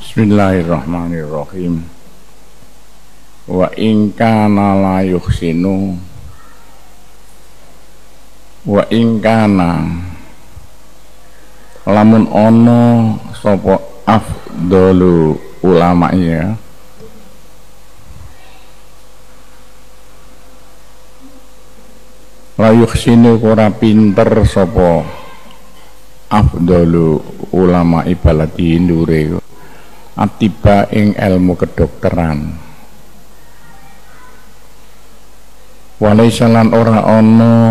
Bismillahirrahmanirrahim. Wa in kana la yuhsinu wa in kana lamun ono sapa afdalu ulamanya la yuhsinu ora pinter sapa afdalu ulama ibalati ndure atiba ing ilmu kedokteran walaisalan ora ana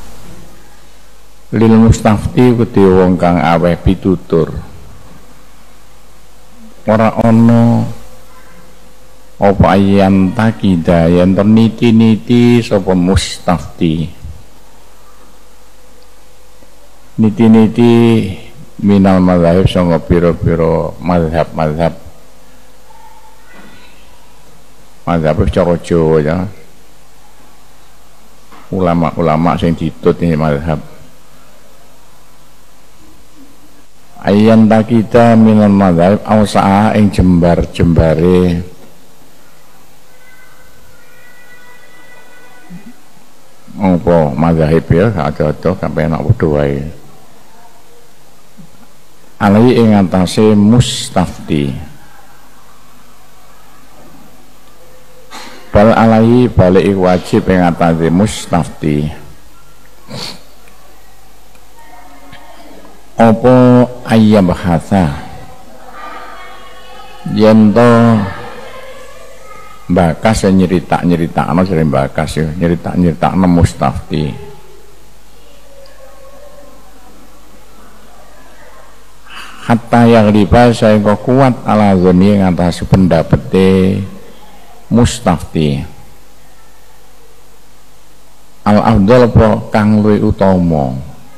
lil mustafti kedhe wong kang aweh pitutur ora ana apa ayan takida yen niti-niti sapa mustafti niti-niti minal mazhab sanga pira-pira mazhab secara Jawa ya, ulama-ulama sing ditut ini mazhab ayan takita minal mazhab ausa'a ing jembar-jembare apa mazhab ya ada-ada sampai enak padha wae alai ing atase mustafti bal alai balik wajib ing atase mustafti apa ayyam bahasa yen to bakas nyeritakno jare bakas ya nyeritakno mustafti hatta yang riba saya kok kuat ala zoni yang atas pendapatnya mustafti al afdal po kang luwih utama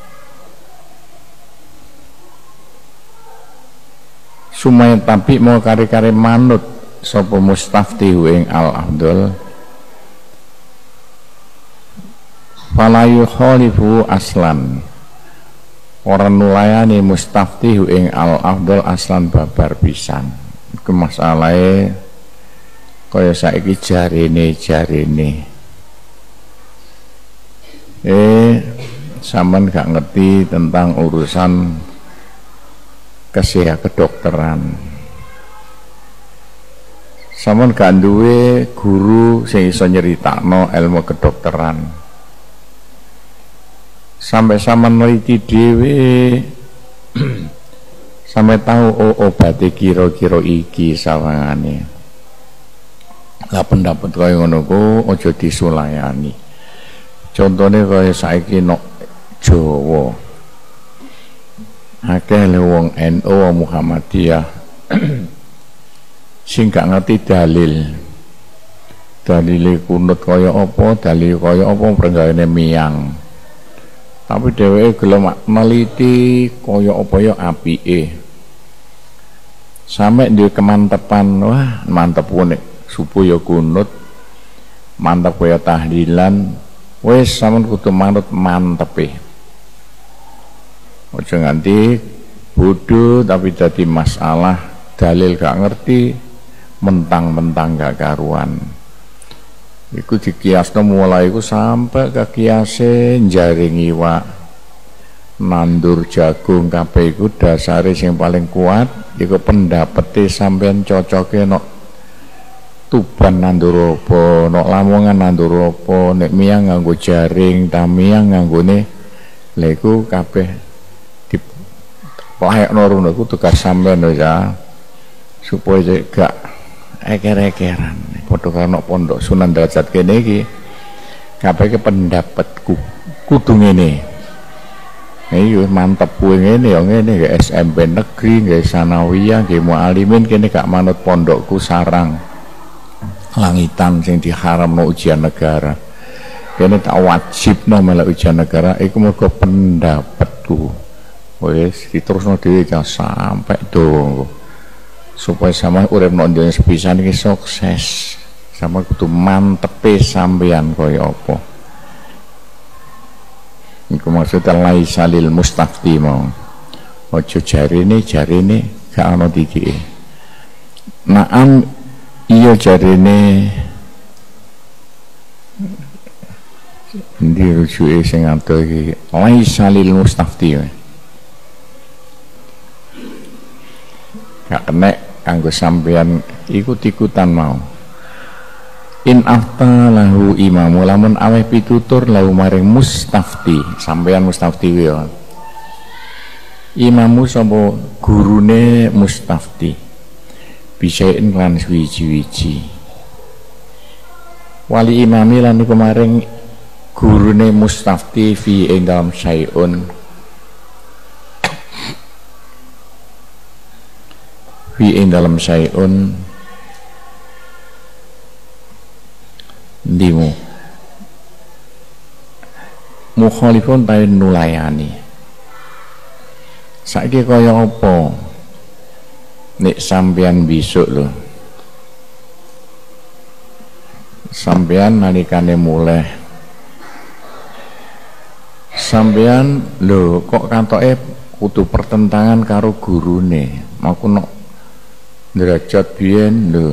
sumaya tapi mau kari-kari manut sapa mustafti ing al afdal fala yukhalifu aslan orang nulayani mustafti ing al afdal aslan babar pisan iku masalahe kaya saiki jarene sampean gak ngerti tentang urusan kesehatan kedokteran sampean gak duwe guru sing iso nyeritakno ilmu kedokteran sampai sama neliti dhewe sampai tahu obate kira-kira iki sawangane lah pendapat kaya ngono ku aja disulayani contone kaya saiki nok Jawa akeh le wong NU Muhammadiyah sing gak ngerti dalile kunut kaya apa dalil kaya apa prenggane miyang tapi dheweke gelem neliti kaya apa ya apike sampe duwe kemantepan wah mantep nek subuh ya kunut mantep kaya tahlilan wis sampean kudu manut mantepe aja nganti bodoh tapi dadi masalah dalil gak ngerti mentang-mentang gak karuan iku dikiasno mulai iku sampai ke kiase jaring iwak nandur jagung kabeh iku dasare sing paling kuat iku pendapete sampean cocoke nok Tuban nandur apa nok Lamongan nandur apa nek miyang nganggo jaring tamiyang nganggone lha iku kabeh diplahekno rono iku tugas sampean ya supaya gak eker-ekeran padha karo pondok Sunan Derajat kene iki kabeh pendapatku kudu ngene iki mantep kuwi ngene ya ngene nggih SMP negeri nggih sanawiyah nggih mualimin kene gak manut pondokku sarang langitan sing diharamno ujian negara kene tak wajibno melok ujian negara iku mergo pendapatku wis diterusno dhewe sampai dongo supaya sama urip nang donya sepisan iki sukses sama kudu mantepe sampeyan kaya apa iku maksudnya laisa lil mustafti mau ojo jarine gak ana dikike Naam iya jarene dirujuke sing adoh iki laisa lil mustafti. Gak kena kanggo sampean ikut-ikutan mau. In afta lahu imamu lamun aweh pitutur lahu maring mustafti, sampean mustafti ya. Imamu sapa gurune mustafti. Bisain lan wiji-wiji. Wali imami lan iku maring gurune mustafti fi ing dalam syai'un. Fi ing dalam syai'un ndimu mukhalifun ta nulayani. Saiki kaya apa nek sampean besok lho, sampean nalikane mulai sampean lho kok katoke kudu pertentangan karo gurune, aku nok derajat biyen lho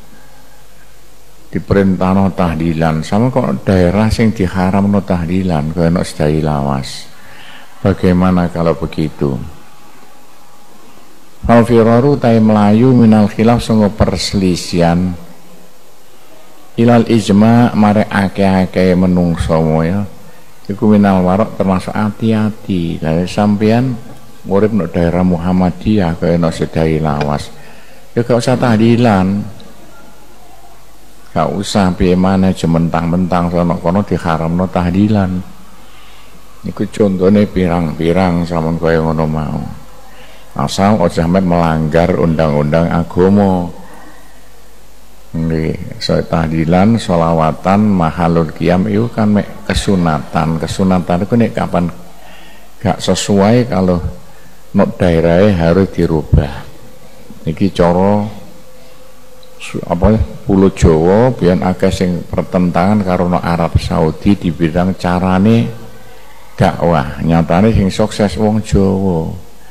diperintahno tahlilan, sama kok daerah sing diharamno tahlilan kaya nek sedai lawas. Bagaimana kalau begitu? Fal firaru tay melayu minal khilaf sanga perselisihan ilal ijma mare akeh-akeh menungso ya. Iku minal warok termasuk hati-hati. Lah sampean urip nek daerah Muhammadiyah kaya nek sedai lawas. Ya gak usah tahlilan. Gak usah piye maneh mentang-mentang sono kono diharamno tahlilan. Iku contone pirang-pirang sampun kaya ngono mau. Asal aja sampe melanggar undang-undang agama. Nggih, so tahlilan, sholawatan, mahalul qiyam itu kan mek kesunatan. Kesunatan itu nek kapan gak sesuai kalau nok daerahnya harus dirubah. Niki cara apa Pulau Jawa biyen akeh sing pertentangan karo Arab Saudi di bidang carane dakwah. Nyatane sing sukses wong Jawa.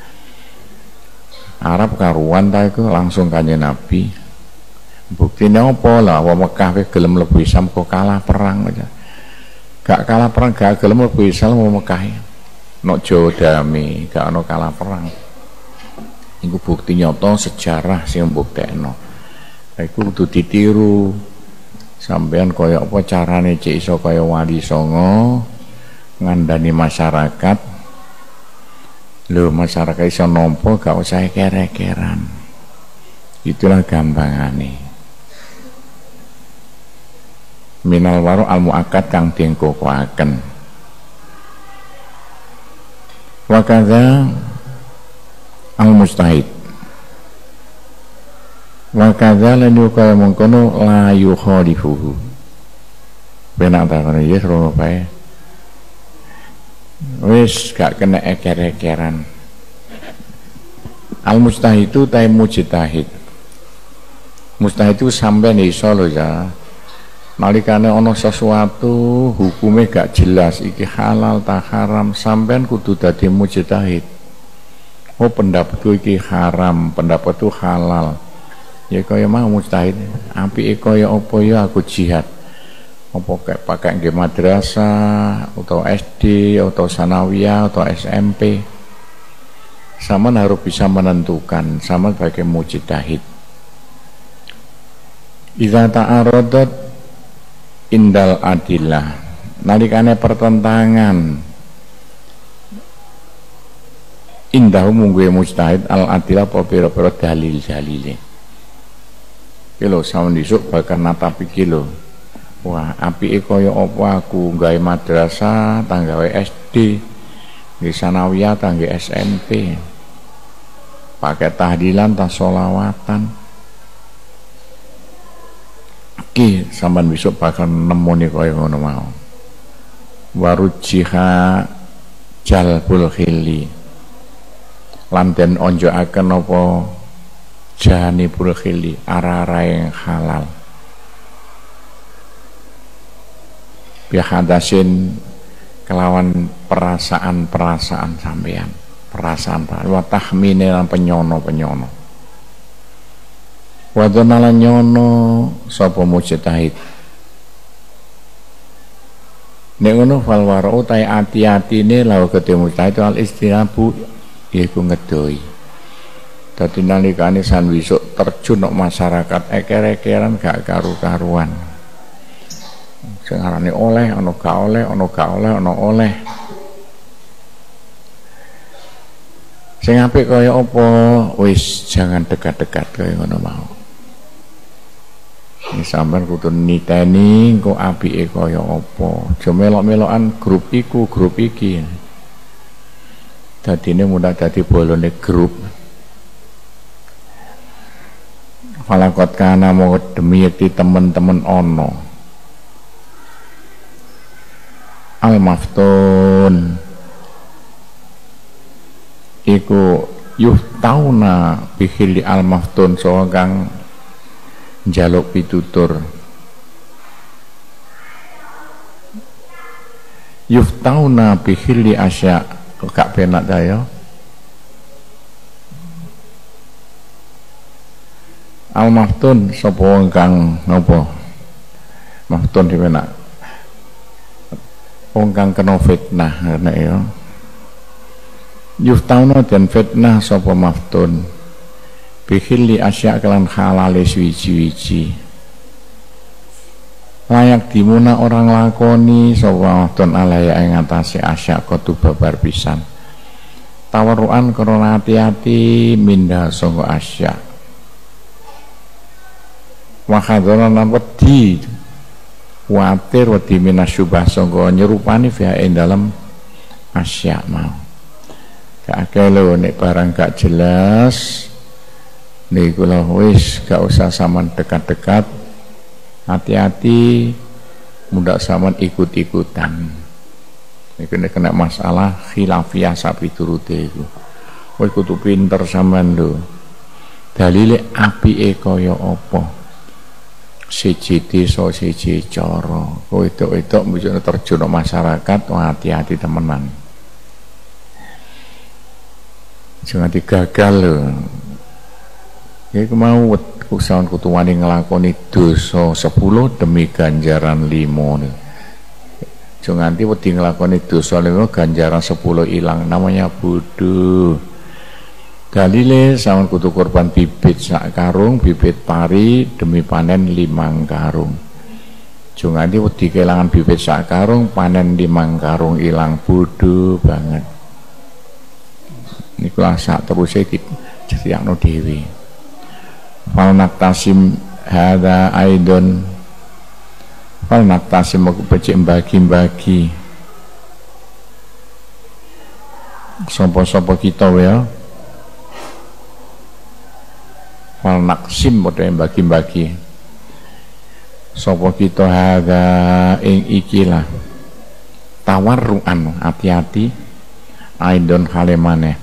Arab karuan ta iku langsung Kanjeng Nabi. Buktine apa lah wong Mekah wis gelem mlebu Islam kok kalah perang aja. Gak kalah perang, gak gelem mlebu Islam wong Mekah. Nok Jawa damai, gak ono kalah perang. Iku bukti nyata sejarah sing mbuktekno. Iku kudu ditiru. Sampean kaya apa carane cek iso kaya Wali Songo ngandani masyarakat. Lho masyarakat iso nampa gak usah kere-keran. Itulah gampangane. Minal waru al muakkad kang diengkokaken. Wa kadza al mustahid. Wa kadza lan kaya mengkono la yukhalifuhu. Benak ta kono ya rono bae. Wis gak kena eker-ekeran. Al mustahid itu ta mujtahid. Mustahid itu sampean iso lho ya. Nalikane ana sesuatu hukume gak jelas iki halal ta haram, sampean kudu dadi mujtahid. Oh pendapatku iki haram, pendapatku halal. Ya kaya mau mujtahid, apike kaya apa ya aku jihad. Apa kayak pakai nggih madrasah atau SD atau sanawiyah atau SMP. Sama harus bisa menentukan sama sebagai mujtahid. Idza ta'aradat indal adillah. Nalikane pertentangan indahu mungguhe mujtahid al adillah apa pira-pira dalil-dalile. Kilo sampun disuk bakal natapi kilo. Wah, apike kaya apa aku gawe madrasah, tanggawe SD, di sanawiyah, tanggawe SMP. Pakai tahlilan, ta sholawatan. Iki sampean besok bakal nemoni kaya ngono mau. Warujiha jalbul khili. Lan den onjoaken apa janibul khili, arah-arah yang halal. Bihadasin kelawan perasaan-perasaan sampean, perasaan wa tahmine lan penyono-penyono. wa dzanalan nyono sapa mujtahid nek ngono fal wara'u ta ati-atine lawa ketemu mujtahid al istirabu iku ngedoi. Dadi nalikane sanwisuk terjun nang masyarakat eker-ekeran gak karu-karuan. Sing arane oleh ana gak oleh, ana gak oleh, ana oleh. Sing apik kaya apa wis jangan dekat-dekat kaya ngono mau. Ini sampean kudu niteni engko apike kaya apa. Aja melok-melokan grup iku, grup iki. Dadine mudah dadi bolone grup. Falakot kana mau demi yakti temen-temen ono al-maftun iku yuhtauna bihili al-maftun so kang njaluk pitutur yuhtauna bihili asya gak penak daya al-maftun sapa wong kang napa maftun dipenak wong kang kena fitnah nek ya yuftauna dan fitnah sapa maftun bihili asya kelan halale suwi-wiji layak dimuna orang lakoni sapa maftun alaya ing atase asya kudu babar pisan tawarruan krana ati-ati minda sangga asya wahadzaran wedi kuatir wedi minasyubah sangga nyerupani fiha ing dalem asya mau gak akeh lho nek barang gak jelas niku lho wis gak usah sampean dekat-dekat hati-hati mudah sampean ikut-ikutan niku nek kena masalah khilafiyah sapi turute iku kowe kudu pinter sampean lho dalile apike kaya apa siji desa siji cara kowe wedok mujune terjun masyarakat hati-hati temenan jangan digagal lho iku mau usahawan kudu wani nglakoni dosa 10 demi ganjaran 5 jangan nganti wedi nglakoni dosa 5 ganjaran 10 ilang namanya bodoh. Dalile sawan kudu korban bibit sak karung, bibit pari demi panen 5 karung. Jangan wedi kelangan bibit sak karung, panen 5 karung ilang bodoh banget. Niku sak teruse diceritakno dhewe. Fal naktasim hadza aidon. Fal naktasim aku becik bagi-bagi. Sapa-sapa kita ya. Wal naksim padha bagi-bagi sapa kita hadza ing ikilah tawarruan hati-hati aidon halemane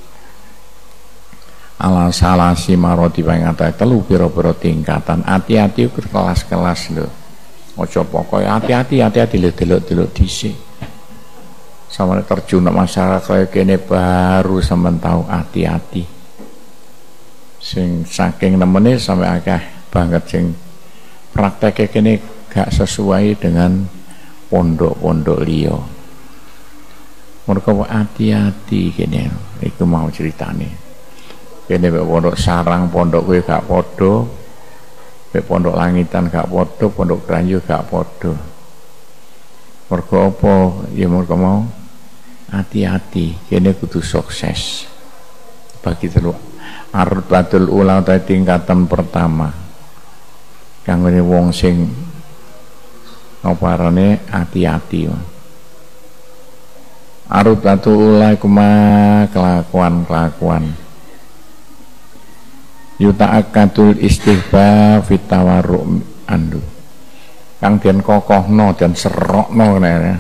ala salasi maroti pangata telu pira-pira tingkatan hati-hati kelas-kelas lho aja pokoke hati-hati delok-delok dhisik sampeyan terjun masyarakat kaya kene baru sampeyan tahu hati-hati sing saking nemene sampai akeh banget sing prakteknya kene gak sesuai dengan pondok-pondok liya. Mereka hati-hati kene iku mau ceritane. Kene mek pondok sarang pondok kowe gak padha, mek pondok langitan gak padha, pondok Kranju gak padha. Mergo apa? Ya mergo mau hati-hati kene kudu sukses. Bagi telu Arbatul ula ta tingkatan pertama kanggone wong sing oparane hati-hati. Arbatul ula kuma kelakuan yuta'akatul istighfar fitawarru andu kang den kokohno dan serokno ngene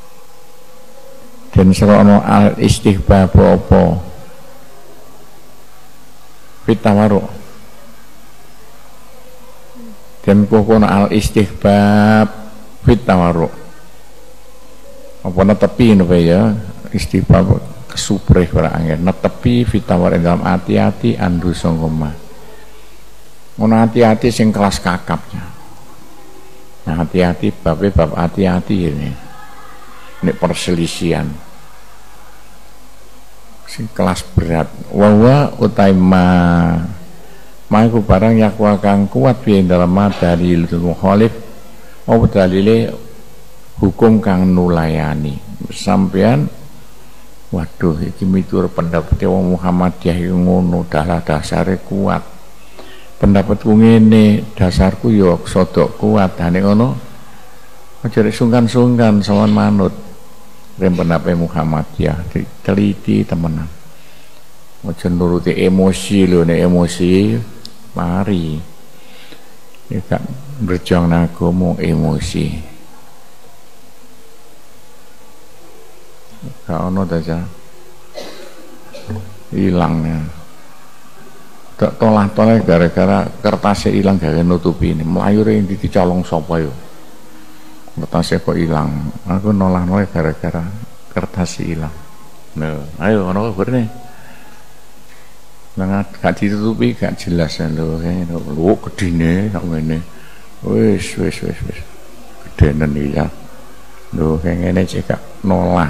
den serokno al istighfar apa fitawaru dan kokono al istighbab fitawaru apa netepi nopo ya istighbab kesupreh ora angel netepi fitawar dalam hati-hati andu sangoma Ngono hati-hati sing kelas kakapnya. Nah, hati-hati bab hati-hati ini. Ini perselisihan. Sing kelas berat. Wa utaima maiku barang yakwa kang kuat piye dalam dalil mukhalif apa dalile hukum kang nulayani. Sampean waduh iki miturut pendapat wong Muhammadiyah ngono dasare kuat. Pendapatku ngene, dasarku yo sodok kuat. Nek ngono aja sungkan-sungkan sawan manut. Rem pendapat Muhammadiyah diteliti temenan. Aja nuruti emosi lho, nek emosi mari. Ya kan berjuang agama emosi. Gak ono aja hilangnya. Tolah-tolah gara-gara kertasnya hilang gara nutupi ini melayu yang dicolong sopo yo kertasnya kok hilang aku nolah-nolah gara-gara kertasnya hilang. Nah ayo ono kabar nih gak ditutupi gak jelas ya lo kayaknya lo gedine tak ngene wis gedenan ya lo kayak ngene cekak nolah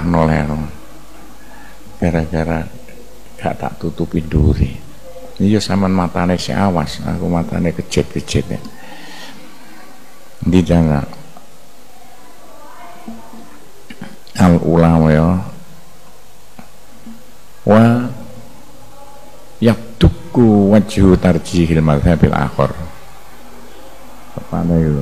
gara-gara gak tak tutupi duri. Ini yo sampean matane si awas, aku matane kejet-kejet ya. Di jangan al ulama ya. Wa yaktuku wajhu tarjihil madhabil akhir. Apa itu?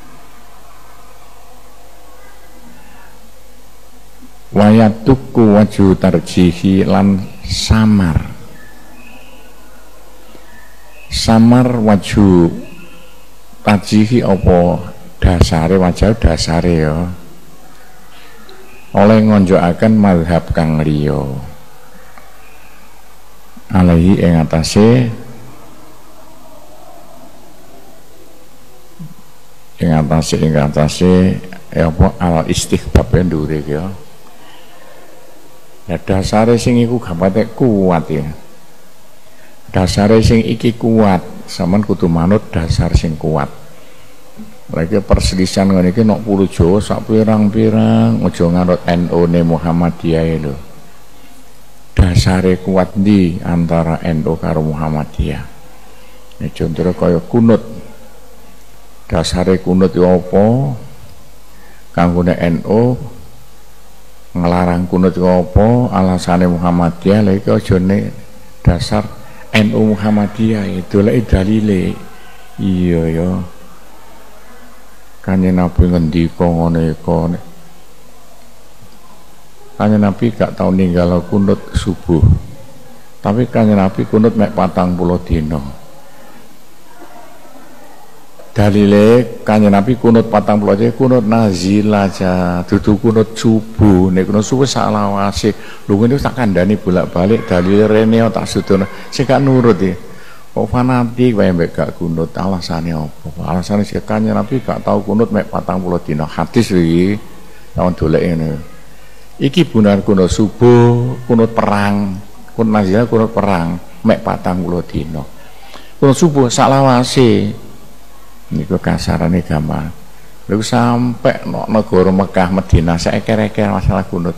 Wa yaktuku wajhu tarjihi lan samar waju tajihi apa dasare wajah dasare ya oleh ngonjokaken mazhab kang liya alaihi ing atase apa al istighbab ndure ya. Ya dasare sing iku gak patek kuat ya. Dasare sing iki kuat, sampean kudu manut dasar sing kuat. Lagi perselisihan ngene iki nok pulau Jawa sak pirang-pirang aja nganut NU ne Muhammadiyah lho. Dasare kuat ndi antara NU karo Muhammadiyah. Ya contohnya kaya kunut. Dasare kunut yo apa? Kanggone NU ngelarang kunut yo apa? Alasane Muhammadiyah lha iki aja dasar NU Muhammadiyah itu lah dalile iya ya Kanjeng Nabi ngendika ngono iku Kanjeng Nabi gak tau ninggal kunut subuh tapi Kanjeng Nabi kunut mek 40 dina dalile Kanjeng Nabi kunut 40 aja kunut nazilah aja dudu kunut subuh nek kunut subuh salawase lho ngene tak kandhani bolak-balik dalile rene tak sudono sing gak nurut iki kok fanatik wae mbek gak kunut alasane apa alasane sing Kanjeng Nabi gak tau kunut mek 40 dina hadis iki tahun dolek ngene iki bunar kunut subuh kunut perang kunut nazilah kunut perang mek 40 dina kunut subuh salawase niku kasarane gampang. Lha sampai negara Mekah Madinah saeker-eker masalah kunut.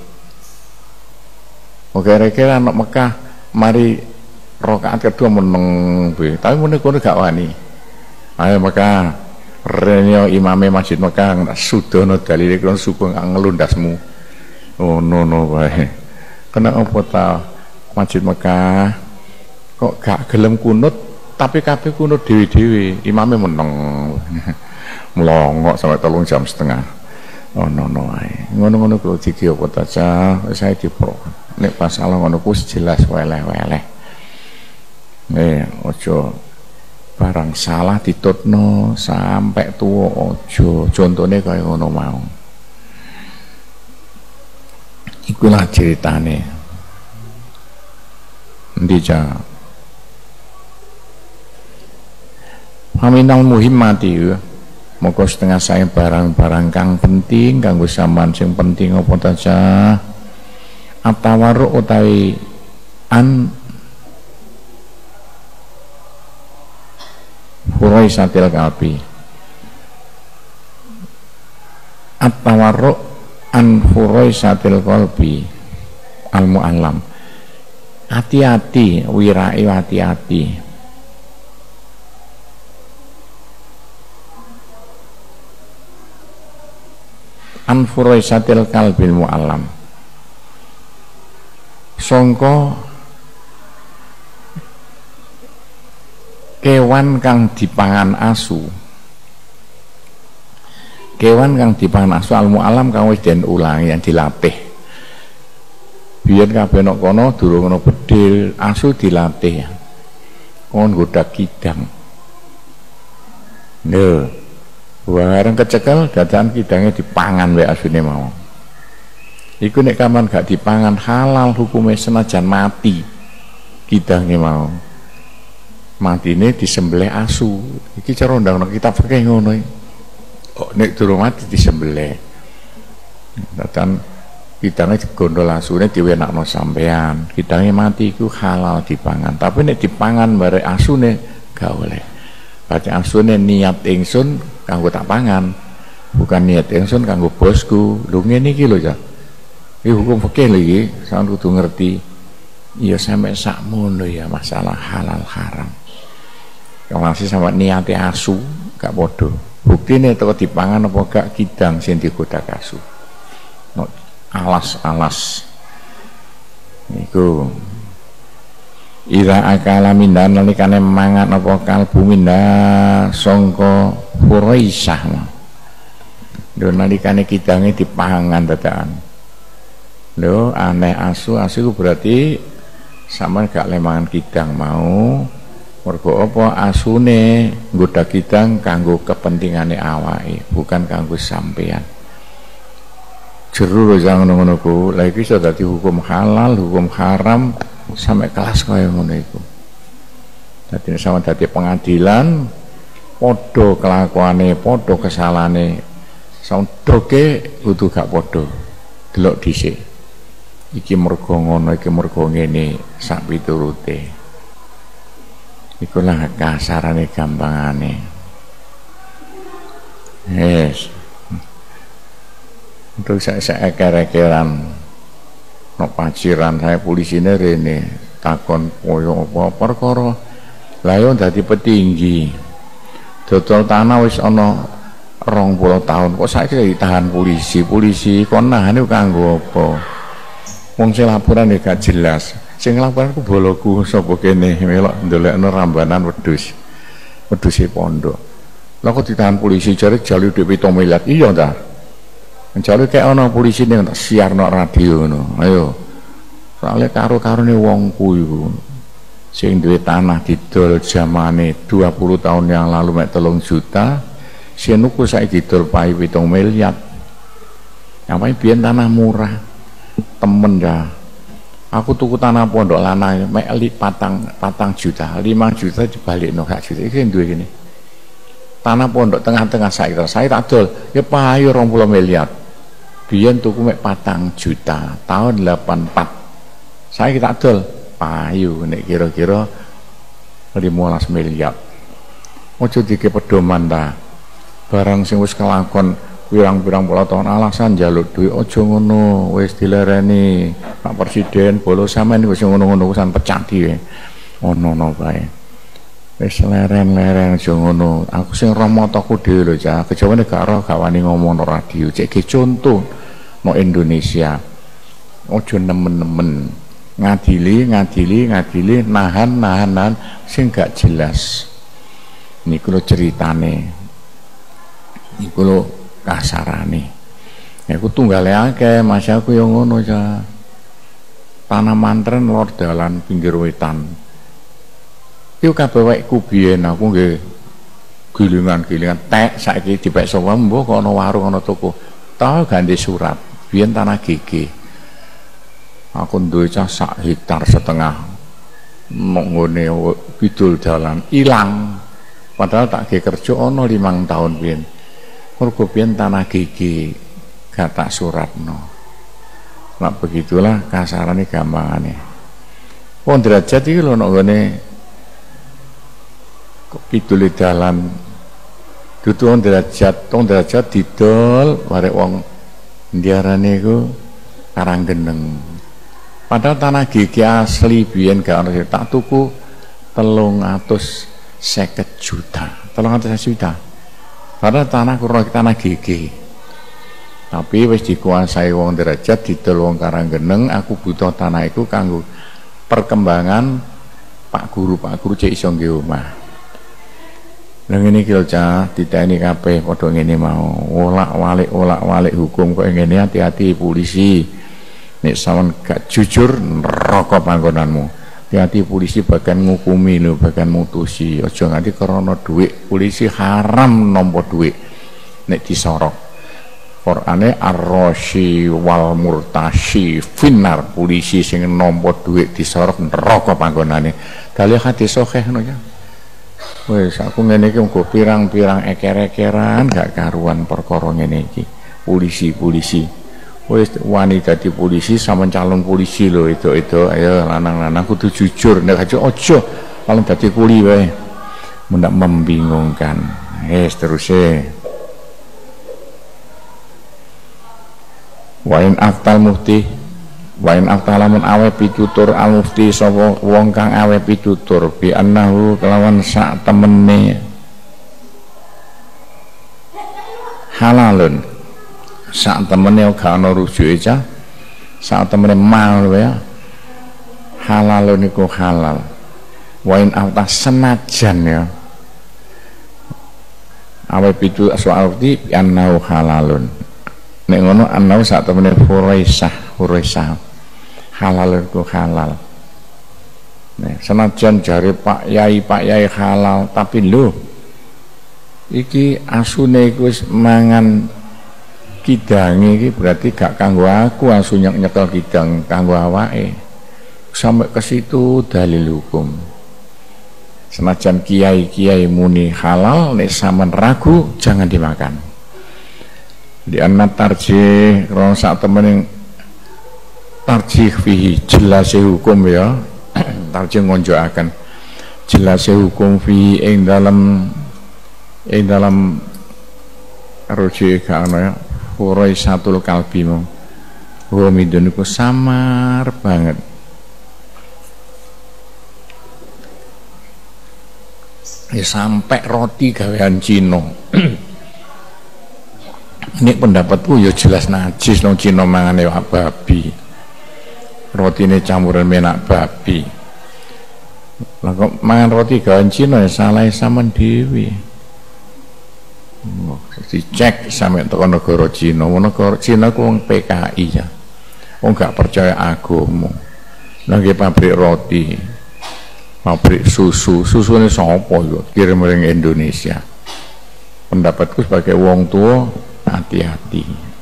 Oke eker anak Mekah mari rakaat kedua meneng be. Tapi muni kunut gak wani. Ayo Mekah renyo imame Masjid Mekah sudono dalile kon suku ngelundasmu. Oh no wae. Kena apa ta Masjid Mekah kok gak gelem kunut tapi kabeh kunut dewi-dewi imame meneng melongok sampai 3 jam setengah no ae ngono-ngono kulo iki apa ta saya dipro nek masalah ngono ku jelas weleh-weleh ojo barang salah ditutno sampai tuwa ojo contone kaya ngono mau ikulah ceritane endi Aminal muhimmati moko setengah saya barang-barang kang penting kanggo sampean sing penting apa saja atawaru utawi furaisatil qalbi. At-tawarruk an furaisatil qalbi al-mu'allam. Hati-hati, wirai hati-hati. An furaisatil qalbil mu'allam. Sangka kewan kang dipangan asu. Kewan kang dipangan asu al-mu'allam kang wis den ulangi, yang dilatih. Biyen kabeh nok kono durung ana bedil, asu dilatih. Kon godak kidang. Lho, bareng kecekel dadakan kidangnya dipangan wae asune mau. Iku nek kaman gak dipangan halal hukumnya senajan mati kidangnya mau. Matine disembelih asu. Iki cara ndang kitab fikih ngono iki. Oh, nek durung mati disembelih. Datan kidangnya digondol asune diwenakno sampean. Kidangnya mati iku halal dipangan. Tapi nek dipangan bareng asune gak oleh. Berarti asune niat ingsun kanggo tak pangan. Bukan niat ingsun kanggo bosku. Lho ngene iki lho ya. Iki hukum fikih lho iki, sampeyan kudu ngerti. Ya sampe sakmono ya masalah halal haram. Kalau masih sama niate asu gak podo. Buktine teko dipangan apa gak kidang sing digodak asu. No, alas-alas. Niku ira akala mindan nalikane mangan apa kalbu minda sangka furaisah. Lho nalikane kidange dipangan dadakan. Lho aneh asu iku berarti sama gak lemangan kidang mau. Mergo apa asune nggoda kidang kanggo kepentingane awake, bukan kanggo sampean. Jeru lho jangan ngono ku. Lah iki iso dadi hukum halal, hukum haram sampai kelas kaya ngono iku. Dadi sama dadi pengadilan padha kelakuane, padha kesalahane. Saundoke kudu gak padha. Delok dhisik. Iki mergo ngono, iki mergo ngene, sak piturute. Ikulah kasarane gampangane. Yes. Untuk saya eker-ekeran no paciran saya polisine rene takon koyo apa perkara. Lah yo dadi petinggi. Dodol tanah wis ana 20 tahun. Kok saiki ditahan polisi? Polisi kon nahane kanggo apa? Wong sing laporan ya gak jelas. Sing laporan ku boloku sapa kene melok ndolekno rambanan wedhus. Wedhuse pondok. Lah kok ditahan polisi jare jalu dhewe 7 miliar. Iya ta? Jalu kek ana polisi ning siarno radio ngono. Ayo. Soale karo-karone wongku iku. Sing duwe tanah didol zamane 20 tahun yang lalu mek 3 juta. Sing nuku saiki didol pae 7 miliar. Ngapain biyen tanah murah. Temen ya. Aku tuku tanah pondok lanang mek patang juta, 5 juta dibalikno gak juta. Iki duwe kene. Tanah pondok tengah-tengah saya tak dol ya payu 20 miliar. Biyen tuku mek 4 juta, tahun 84. Saya tak dol payu nek kira-kira 15 miliar. Ojo dike pedoman ta. Barang sing wis kelakon pirang-pirang puluh tahun alasan jaluk duit ojo ngono wis dilereni Pak Presiden bolo sampean wis ngono-ngono urusan pecah dhewe ono bae wis leren-leren ojo ngono aku sing roh motoku dhewe lho Cak kejawane gak roh gak wani ngomong no radio cek ge contoh no Indonesia ojo nemen-nemen ngadili nahan sing gak jelas niku lho ceritane niku lho kasarane. Aku tunggale akeh, Mas aku yo ngono ya. Tanah mantren lor dalan pinggir wetan. Iku kabeh wekku biyen aku nggih gilingan-gilingan tek saiki dipek sapa mbok kok ana warung ana toko. Tau ganti surat. Biyen tanah GG. Aku duwe cah 1,5 hektar mok ngene kidul dalan ilang. Padahal tak ge kerja ana 5 tahun biyen. Mergo biyen tanah gigi gak tak suratno. Mak begitulah kasarane gampangane. Wong derajat iki lho nek gone kidul dalan dudu tong derajat didol barek wong ndiarane iku Karanggeneng. Padahal tanah gigi asli biyen gak ono tak tuku 350 juta. 350 juta. Padahal tanah gigi. Tapi wis dikuasai wong derajat didol wong Karanggeneng, aku butuh tanah iku kanggo perkembangan Pak Guru cek iso nggih omah. Lah ngene iki lho Cah, diteni kabeh padha ngene mau. Olak-walik hukum kok ngene, hati-hati polisi. Nek sampean gak jujur neraka panggonanmu. Hati-hati polisi bagian ngukumi lho, bagian mutusi. Aja nganti krana dhuwit, polisi haram nampa dhuwit nek disorok. Qur'ane ar-rashi wal murtashi finnar, polisi sing nampa dhuwit disorok neraka panggonane. Dalih hadis sahih ngono ya. Wis aku ngene iki nggo pirang-pirang eker-ekeran gak karuan perkara ngene iki. Polisi. Wis wani dadi polisi sama calon polisi lho itu ayo lanang-lanang kudu jujur nek aja paling dadi kuli wae. Mendak membingungkan. Teruse. Wa in aftalamun awe pitutur al mufti sapa wong kang awe pitutur bi annahu kelawan sak temene halalun sak temene gak ana rujuke Cah, sak temene mal wae halalun iku halal. Wa in afta senajan ya awe pitu soal mufti bi annahu halalun nek ngono annahu sak temene huraisah halal itu halal. Nah, senajan jari Pak Yai halal, tapi lho iki asune iku wis mangan kidange iki berarti gak kanggo aku, asu nyekel kidang kanggo awake. Sampai ke situ dalil hukum. Senajan kiai muni halal, nek sampean ragu jangan dimakan. Di anak tarjih rong sak temen tarjih fihi jelas hukum ya. Tarjih ngonjoaken jelas hukum fihi ing dalam rujuk gak ana ya huraisatul kalbi mong midun iku samar banget. Sampai roti gawean Cina. Ini pendapatku ya jelas najis nang Cina mangane wak babi. Rotine campuran menak babi. Lah kok mangan roti gawean Cina ya salah sampean dhewe. Dicek sampe teko negara Cina. Negara Cina ku wong PKI ya. Wong gak percaya agama. Lah nggih pabrik roti. Pabrik susune sapa yo kirim ring Indonesia. Pendapatku sebagai wong tua hati-hati.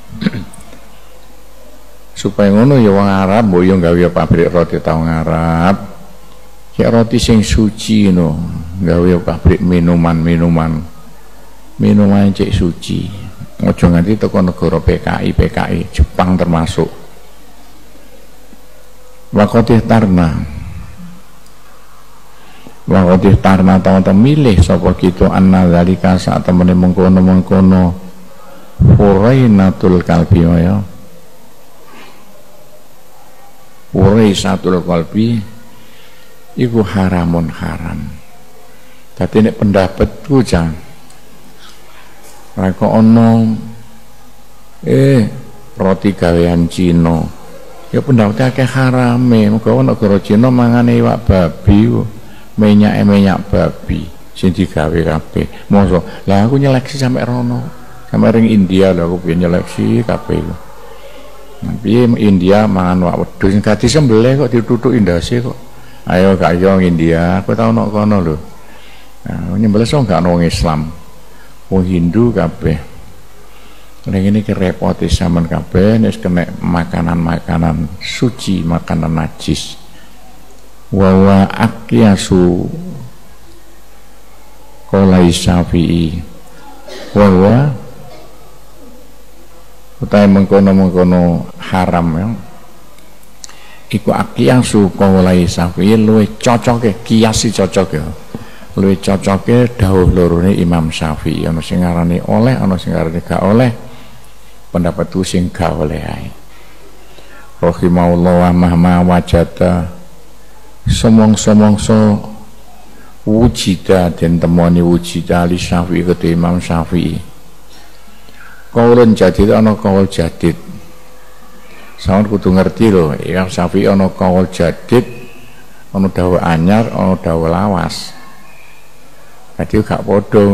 Supaya ngono ya wong Arab mbok yo gawe pabrik roti ta wong Arab. Ya roti sing suci no, gawe pabrik minuman cek suci. Ojo nganti teko negara PKI Jepang termasuk. Wakotih tarna tahu milih sapa kitu anna zalika saat temene mengkono hurainatul kalbi ya. Huraisatul kalbi iku haram. Dadi nek pendapatku jan rako ono roti gawean Cina ya pendapatnya akeh harame. Muga negara Cina mangane iwak babi, minyak babi sing digawe kabeh. Mosok lah aku nyeleksi sampe rono, sampe ring India lho aku piye nyeleksi kabeh. Piye India mangan wak wedhus gak disembelih kok dituthuk indase kok. Ayo gak yo India, aku tau nok kono lho. Nah, nyembelih sok gak ono wong Islam. Wong Hindu kabeh. Nek ngene iki repote sampean kabeh nek kena makanan suci, makanan najis. Wa aqyasu qolai Syafi'i. Wa utahe mengkono haram ya. Iku aqyasu qolai Syafi'i luwih cocoke, kiasi cocok ya. luwih cocoke dawuh lorone Imam Syafi'i, ana sing ngarani oleh, ana sing ngarani gak oleh. Pendapatku sing gak oleh ae. Rahimahullah wa mahma wajata somong-somongso wujida den temoni wujida li Syafi'i ke Imam Syafi'i. Kaulun jadid ana kaul jadid. Sampeyan kudu ngerti lho, Imam Syafi'i ana kaul jadid, ana dawuh anyar, ana dawuh lawas. Jadi gak podo.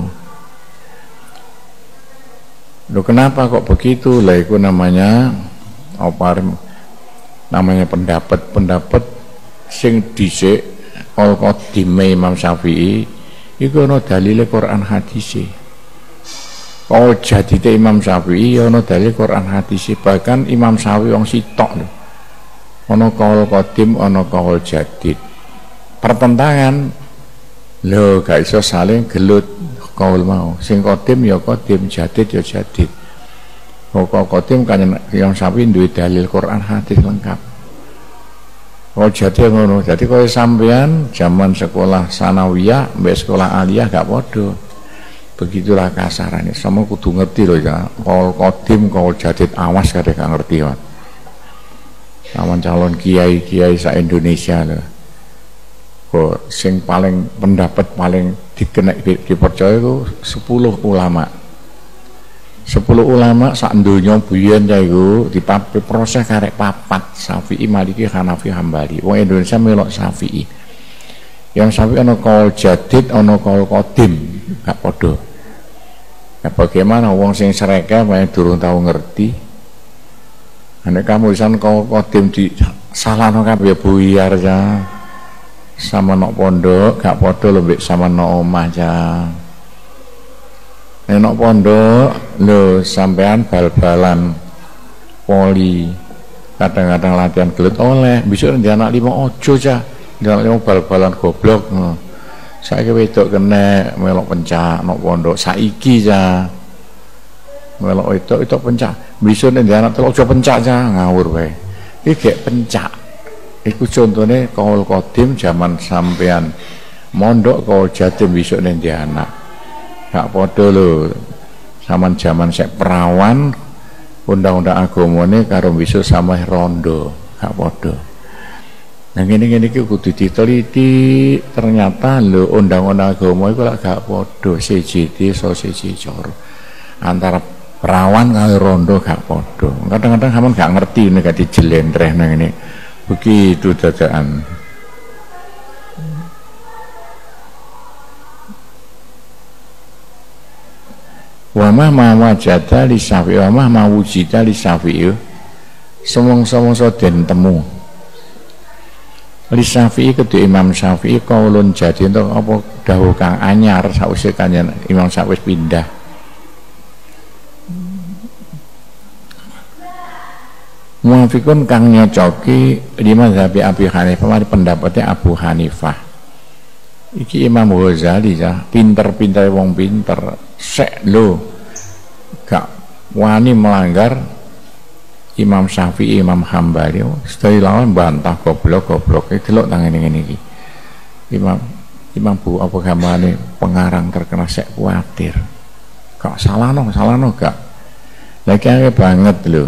Loh kenapa kok begitu? Lah itu namanya apa namanya pendapat sing dhisik al-qadime Imam Syafi'i iku ana dalile Quran hadis. Kalau jadite Imam Syafi'i ana dalile Quran hadis, bahkan Imam Syafi'i wong sitok lho. Ana qaul qadim, ana qaul jadid. Pertentangan lho gak iso saling gelut. Kaul mau sing qadim ya qadim, jadid ya jadid. Kok qadim kan yang Syafi'i duwe dalil Quran hadis lengkap. Oh jadid ngono. Jadi kowe sampean zaman sekolah sanawiyah mbek sekolah aliyah gak padha. Begitulah kasarannya. Sama kudu ngerti loh ya. Kaul qadim, kaul jadid, awas kadang gak ngerti kan. Sama calon kiai-kiai sa Indonesia loh. Kok sing paling pendapat paling dipercaya itu 10 ulama. 10 ulama sak donya biyen ya iku diproses karek papat, Syafi'i, Maliki, Hanafi, Hambali. Wong Indonesia melok Syafi'i. Yang Syafi'i ana kaul jadid, ana kaul qadim, gak padha. Ya bagaimana wong sing sreke wae durung tau ngerti. Nek kamu isan kaul qadim di salahno kabeh buyar ya. Sama nok pondok gak podo lebih sama nok omah aja. Nok pondok lo sampean bal-balan poli kadang-kadang latihan gelut oleh besok nanti anak 5 ojo aja dia anak 5 bal-balan goblok no. Saiki wedok kena melok pencak nok pondok saiki aja melok itu pencak besok nanti anak telok ojo pencak aja ngawur wae iki gek pencak. Iku contohnya kaul qadim zaman sampean mondok, kaul jadid besok nanti anak gak podo lho zaman sek perawan undang-undang agamane karo besok sama rondo gak podo. Nah gini kudu diteliti, ternyata lho undang-undang agama itu gak podo siji so siji coro antara perawan karo rondo gak podo. Kadang-kadang sampean gak ngerti ini gak dijelendreh nang ini. Begitu dadaan. Wa ma wajada li Syafi'i wa ma wujida li Syafi'i. Somong-somong den temu. Li Syafi'i kedhe Imam Syafi'i kaulun jadi untuk apa dawuh kang anyar sawise kanjen Imam Syafi'i pindah. Muafikun kang nyocoki di mazhab Abi Hanifah, mari pendapatnya Abu Hanifah. Iki Imam Ghazali ya, pinter-pinter wong pinter, sek lo gak wani melanggar Imam Syafi'i, Imam Hambali. Setelah lawan bantah goblok delok nang ngene iki. Imam Bu apa gamane pengarang terkena sek kuatir. Gak salahno gak. Lagi banget lho.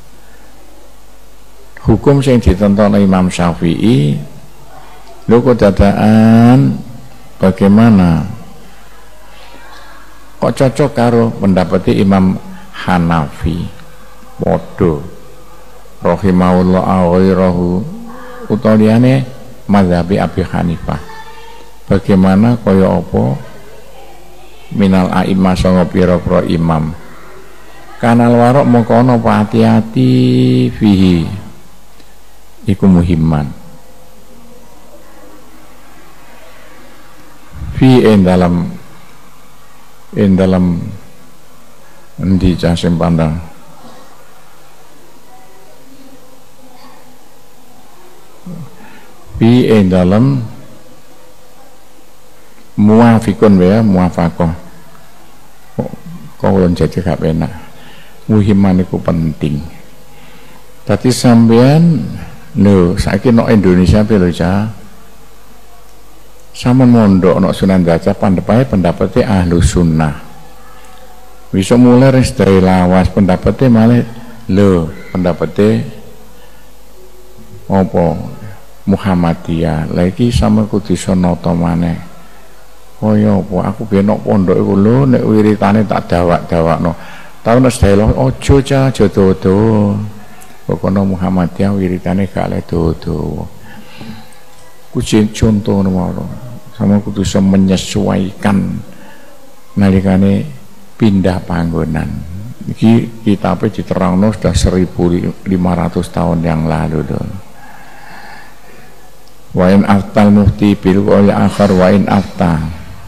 Hukum yang ditonton Imam Syafi'i lho kedadaan bagaimana kok cocok karo pendapatnya Imam Hanafi podo rahimahullah aghirahu utoliane mazhabi Abi Hanifah. Bagaimana kaya apa minal a'imah sanga pira-pira imam kanal warok mengkono hati-hati fihi iku muhimman fi dalam endi jasim pandang fi dalam muafikun ya muafakoh kok jadi gak enak muhimman itu penting. Tadi sampean lho saiki no Indonesia lho Cah. Saman mondok nok Sunan Derajat pendapatnya ahlu sunnah. Bisa mulai dari lawas pendapatnya malah pendapatnya apa Muhammadiyah lagi sama kudu sonoto maneh. Kaya apa aku biyen nok pondok iku lho nek wiritane tak dawak-dawakno. Tau nek sedaya ojo aja dodo. Pokoke Muhammadiyah wiritane gak le dodo. Kucing contoh nomor sama kudu menyesuaikan nalikane pindah panggonan. Iki kitabe diterangno sudah 1500 tahun yang lalu dong. Wa in aftal mufti bil qauli akhar wa in afta.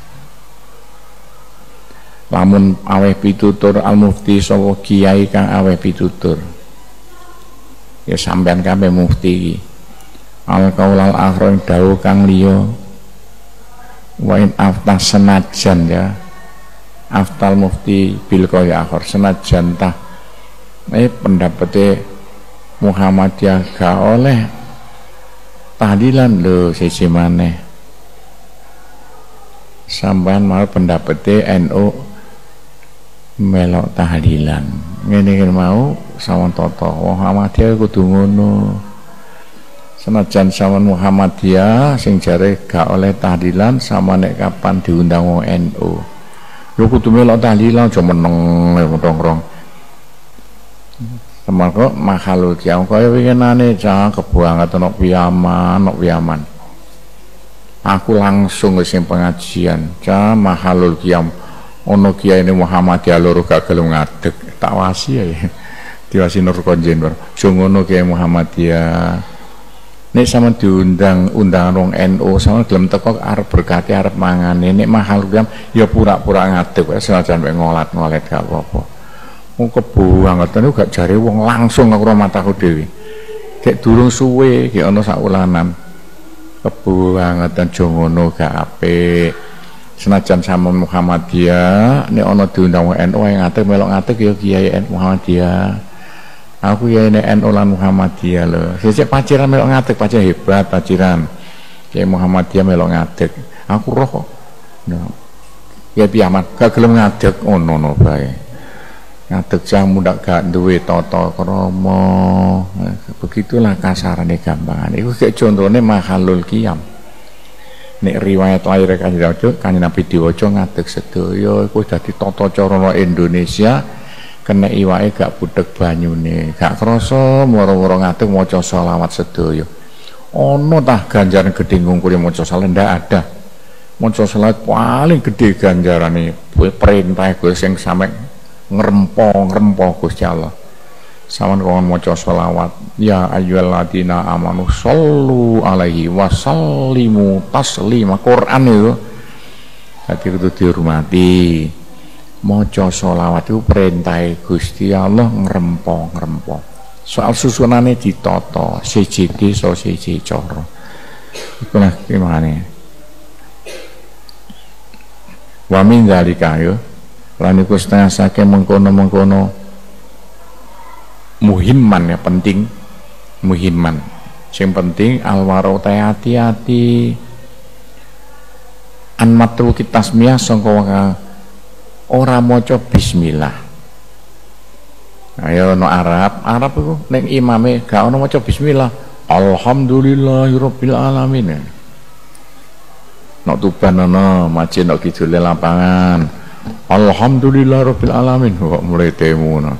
Lamun aweh pitutur al mufti sapa kiai kang aweh pitutur. Ya sampean kabeh mufti iki. Al qaulal akhar dawuh kang liya. Wa in afta senajan ya. Aftal mufti bil qauli akhar senajan tah pendapatnya Muhammadiyah gak oleh tahlilan lho siji maneh. Sampean malah pendapatnya NU melok tahlilan. Ngene mau sawan toto Muhammadiyah kudu ngono. Senajan sawan Muhammadiyah sing jare gak oleh tahlilan sama nek kapan diundang wong NU. Lho kudu melok tahlilan aja meneng nongkrong. Temako makhluk yang kaya winginane cah kebuanget nok piyaman. Aku langsung sing pengajian, cah makhluk kiam ono kiai ini Muhammadiyah loro gak gelem ngadeg, tak wasi ya. Diwasi Nur Konjen bar. Jo ngono kiai Muhammadiyah. Nek sama diundang wong NU sama gelem teko arep berkati arep mangane. Nek makhluk kiam ya pura-pura ngadeg senajan mek ngolat-ngolet gak apa-apa. Wong kebuangetan gak jare wong langsung karo mataku dhewe. Kayak durung suwe, kayak ana sak ulanan. Kebuangetan jo ngono gak apik. Senajan sama Muhammadiyah, nek ana diundang NU yang ngadeg melok ngadeg ya kiai Muhammadiyah. Aku ya NU lan Muhammadiyah lho. Sesuk paciran melok ngadeg pancen hebat paciran. Kiai Muhammadiyah melok ngadeg. Aku roh kok. No. Ya piyaman gak gelem ngadeg ono bae. Ngadeg jamu ndak gak duwe tata krama. Begitulah kasarane gampangan. Iku kayak contone makhlul qiyam. Nek riwayat lahir Kanjeng Nabi diwaca ngadeg sedaya iku dadi tata cara Indonesia kena iwake gak budheg banyune. Gak krasa moro-moro ngadeg maca selawat sedaya. Ono tah ganjaran gedhe ngungkuli maca selawat ndak ada. Maca selawat paling gedhe ganjarane perintah Gusti sing sampe ngrempo Gusti Allah. Saman kon maca selawat ya ayyuhalladzina amanu shollu alaihi wasallimu taslima. Quran itu dadi kudu dihormati. Maca selawat itu perintah Gusti Allah ngrempo. Soal susunane ditata siji desa siji cara. Iku lah gimana? Wa min dzalika yo lan iku setengah saking mengkono muhimman ya penting muhimman sing penting alwaro hati-hati an matruki tasmiyah sangka wong ora maca bismillah. Ayo no Arab iku ning imame gak ono maca bismillah alhamdulillahirabbil alamin. Nok Tuban ono masjid nok kidule lapangan alhamdulillahirabbil alamin kok mulai temu no.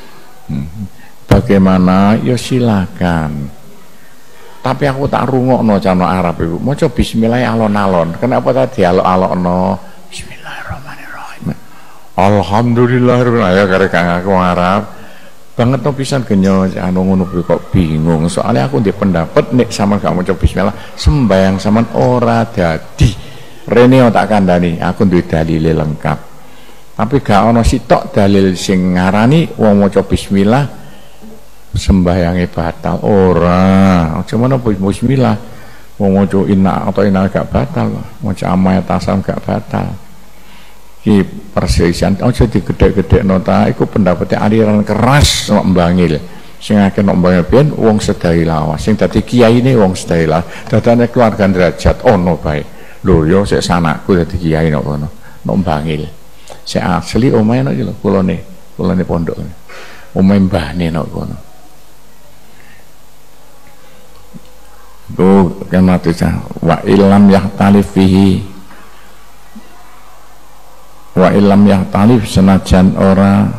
Bagaimana ya silakan, tapi aku tak rungokno cano Arab iku maca bismillah alon-alon. Kenapa tadi alok-alokno bismillahirrahmanirrahim alhamdulillahirabbil alamin. Ya karek aku Arab banget no pisan genyo anu ngono kok bingung. Soalnya aku ndek pendapat nek sampean gak maca bismillah sembayang sampean ora dadi. Rene tak kandhani aku duwe dalile lengkap. Tapi gak ono sitok dalil sing ngarani wong maca bismillah sembayange batal ora. Cuma nopo bismillah wong maca inna atau inna gak batal, maca amma tasam gak batal. Ki perselisihan aja digedhek-gedhekno ta iku pendapatnya aliran keras nok mbangil. Sing akeh nok mbangil ben wong sedaya lawas. Sing dadi kiyaine wong sedaya lawas. Dadane keluarga derajat ono bae. Lho yo sik sanakku dadi kiai nok kono. Nok Bangil. Sik asli omahe nok iki lho, kulone pondok. Omahe mbahne nok kono. Tuh kan matusah wa illam yahtalif fihi wa illam yahtalif senajan ora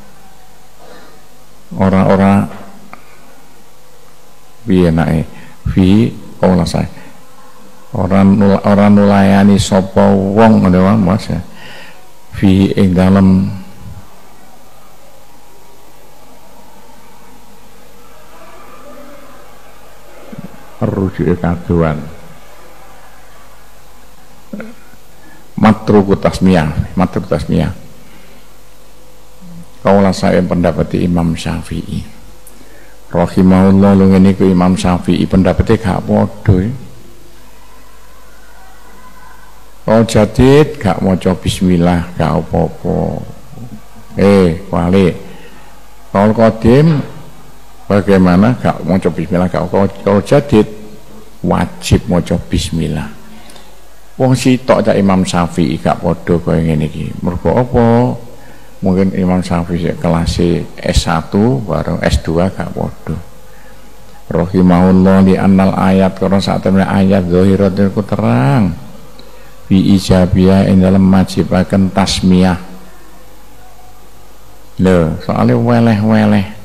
piye nake fi ora sae ora nulayani sapa wong ngene wae Mas ya fi ing dalem rujuk kaduan matruku tasmiyah kaula saya pendapat Imam Syafi'i rahimahullah lu ngene ku Imam Syafi'i pendapatnya gak padha kalau jadid gak maca bismillah gak apa-apa wali kalau qadim bagaimana gak maca bismillah gak kalau jadid wajib maca bismillah wong sitok cak Imam Syafi'i gak padha kaya ngene iki mergo apa mungkin Imam Syafi'i kelas S1 bareng S2 gak padha rahimahullah li annal ayat karena saat temen ayat zahiratul ku terang bi ijabiyah ing dalem majibaken tasmiyah lho soalnya weleh-weleh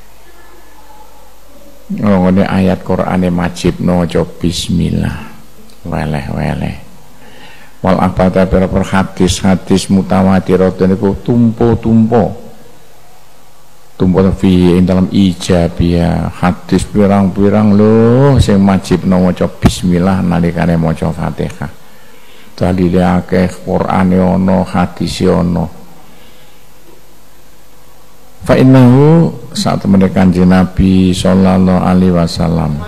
ngene ayat Qur'ane majib maca bismillah weleh-weleh wal abada per hadis mutawatiratun iku tumpo fi ing dalam ijabiyah hadis pirang-pirang lho sing majib maca bismillah nalikane maca Fatihah dalile akeh Qur'ane ana hadis ana fa innahu saat mendekan Nabi sallallahu alaihi wasallam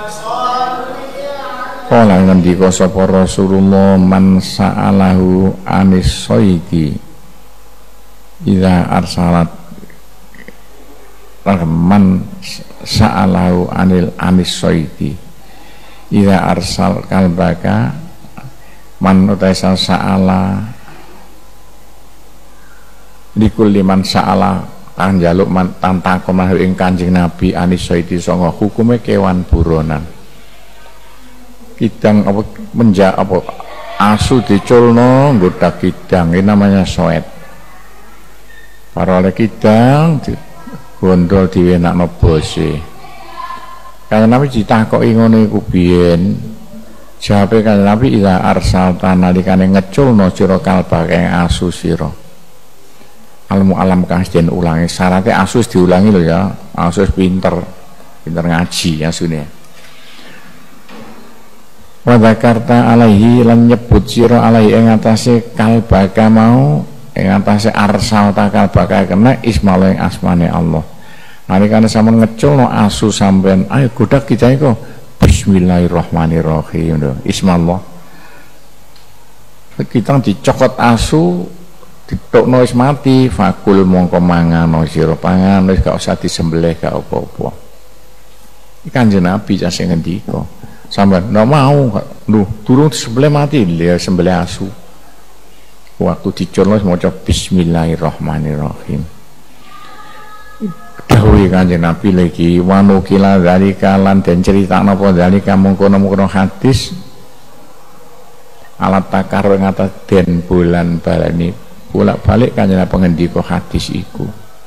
kala ngendika sapa Rasulullah man sa'alahu anis soidi idza arsalat man sa'alahu anis soidi idza arsal kalbaka man utaisa sa'ala likulli man sa'ala kang njaluk tantakon mahir ing Kanjeng Nabi anis soidi sanga hukume kewan buronan kidang apa asu diculno nggoda kidang ini namanya soet para oleh kidang gondol diwenakno bose Kanjeng Nabi ditakoki ngono iku biyen jawabe Kanjeng Nabi ila arsal nalikane ngeculno sira kalbak ing asu sira alam kang den ulangi syaratnya asus diulangi loh ya asus pinter ngaji asune wa dzakarta alaihi lan nyebut sira alaihi ing atase kalbaka mau ing atase arsal ta kalbaka kena ismal ing asmane Allah nalikane sampeyan ngeculno asu sampean ayo godak kita iku bismillahirrahmanirrahim lho ismallah kita dicokot asu ditokno wis mati fakul mongko mangan sira pangan wis gak usah disembelih gak apa-apa iki Kanjeng Nabi sing ngendika sampean ndak mau lho durung disembelih mati lha sembelih asu waktu diculno maca bismillahirrahmanirrahim dawuh Kanjeng Nabi lagi wanukila zalika lan den critakno apa zalika mungkono hadis alat takar ngatas den bulan balani bolak-balik Kanjeng pengendika hadis iku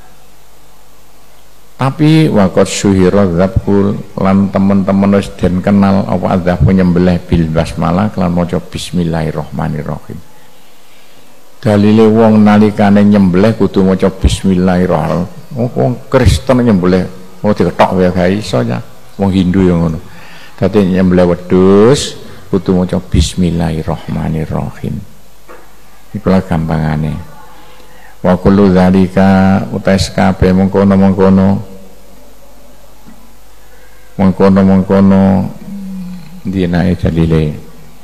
tapi wakot syuhira zabkul lan temen-temen wis den kenal apa adzab penyembelih bil basmalah kelan maca bismillahirrahmanirrahim dalile wong nalikane nyembelih kudu maca bismillahirrahmanirrahim wong Kristen nyembelih diketok wae gak iso ya wong Hindu yang ngono dadi nyembelih wedhus kudu maca bismillahirrahmanirrahim ikulah gampangane wa kullu dzalika utais kabeh mengkono dinae dalile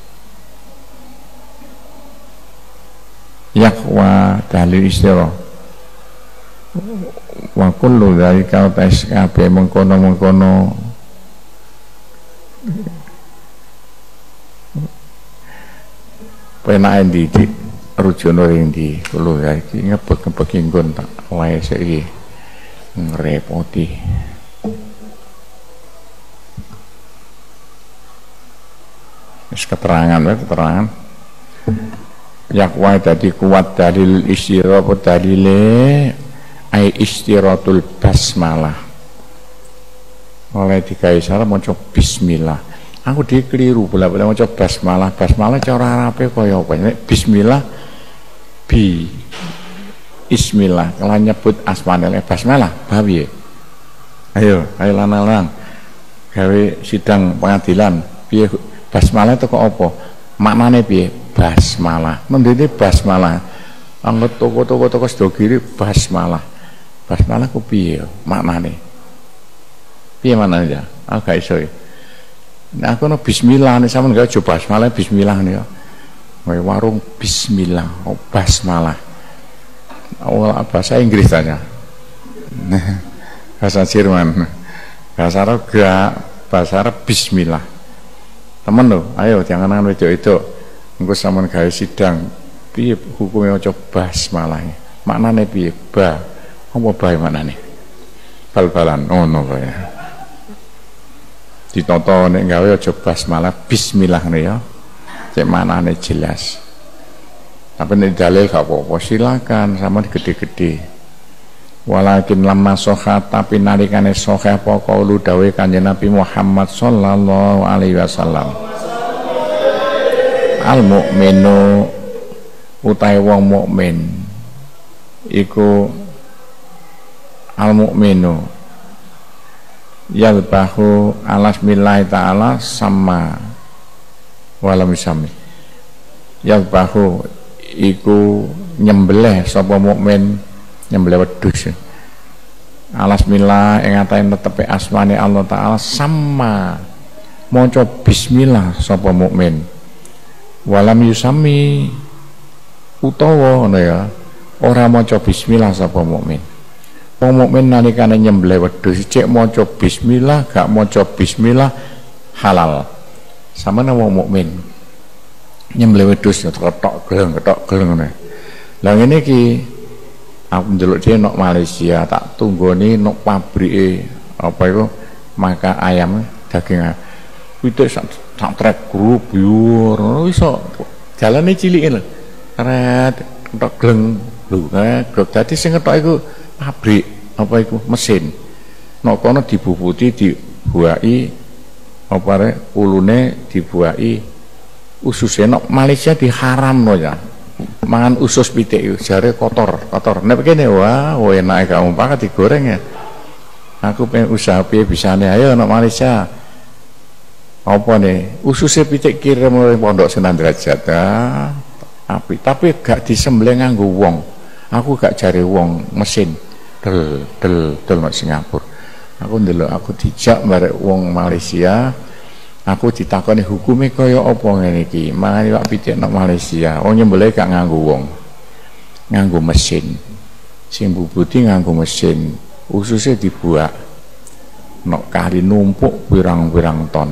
yakwa dalil istira wa kullu dzalika utais kabeh mengkono penake ndi rujune ring ndi kulo ya iki ngebek-ngebek nggon tak wae sik iki ngrepoti. Wis keterangan wae keterangan. Yakwa tadi kuat dalil istira apa dalile ai istiratul basmalah. Oleh digawe salah maca bismillah. Aku dikeliru bola-bola maca basmalah. Basmalah cara Arabe kaya apa? Nek bismillah bi ismillah. Kalau nyebut asmanel basmalah bae. Ayo lanang-lanang. Gawe sidang pengadilan. Piye basmalah itu kok apa? Maknane piye? Basmalah. Mendene basmalah. Anggot toko-toko sedogiri basmalah. Basmalah ku piye maknane? Piye maknane ya? Aku gak iso. Nah aku no bismillah nih sampean gak coba basmalah bismillah nih ya. Warung bismillah, oh basmalah. Awal bahasa Inggris tanya. Bahasa Jerman. Bahasa Arab gak, bahasa Arab bismillah. Temen lo, ayo jangan itu. Engko sampean gawe sidang piye hukume maca basmalah. Maknane piye? Ba. Apa bae maknane? Bal-balan ngono kaya. Ditata nek gawe aja basmalah bismillah ne ya. Cek maknane jelas. Tapi nek dalil gak apa-apa silakan sampean gede-gede. Walakin lamma sohat tapi nalikane soheh apa kaulu dawe Kanjeng Nabi Muhammad sallallahu alaihi wasallam. Al mukminu utahe wong mukmin iku al mukminu yalbahu alasmillahi ta'ala sama walam sami yalbahu iku nyembelih sapa mukmin nyembelih wedhus alasmillah ing atahe netepe asmane Allah taala sama maca bismillah sapa mukmin walam yusami utawa ngono ya ora maca bismillah sapa mukmin. Wong mukmin nalikane nyembelih wedhus cek maca bismillah gak maca bismillah halal. Sampeyan wong mukmin nyembelih wedhus ketok geleng ngene. Lah ngene iki aku ndelok dhewe nok Malaysia tak tunggoni nok pabrike apa iku makan ayam daging pitik sak trek grup yur iso jalane cilike lho ret ketok gleng lho grok dadi sing ketok iku pabrik apa iku mesin nok kono dibubuti dibuaki apa rek ulune dibuaki ususe nok Malaysia diharamno ya mangan usus pitik iku jare kotor nek kene wah enak gak umpama digoreng ya aku pengen usaha piye bisane ayo nok Malaysia apa nih ususnya pitik kirim oleh Pondok Sunan Derajat tapi gak disembelih nganggo wong aku gak cari wong mesin del mak Singapura aku ndelok aku dijak barek wong Malaysia aku ditakoni hukume kaya apa ngene iki mangane wak pitik nang Malaysia wong nyembelih gak nganggo wong nganggo mesin sing bubuti nganggo mesin ususnya dibuak nok kali numpuk pirang-pirang ton.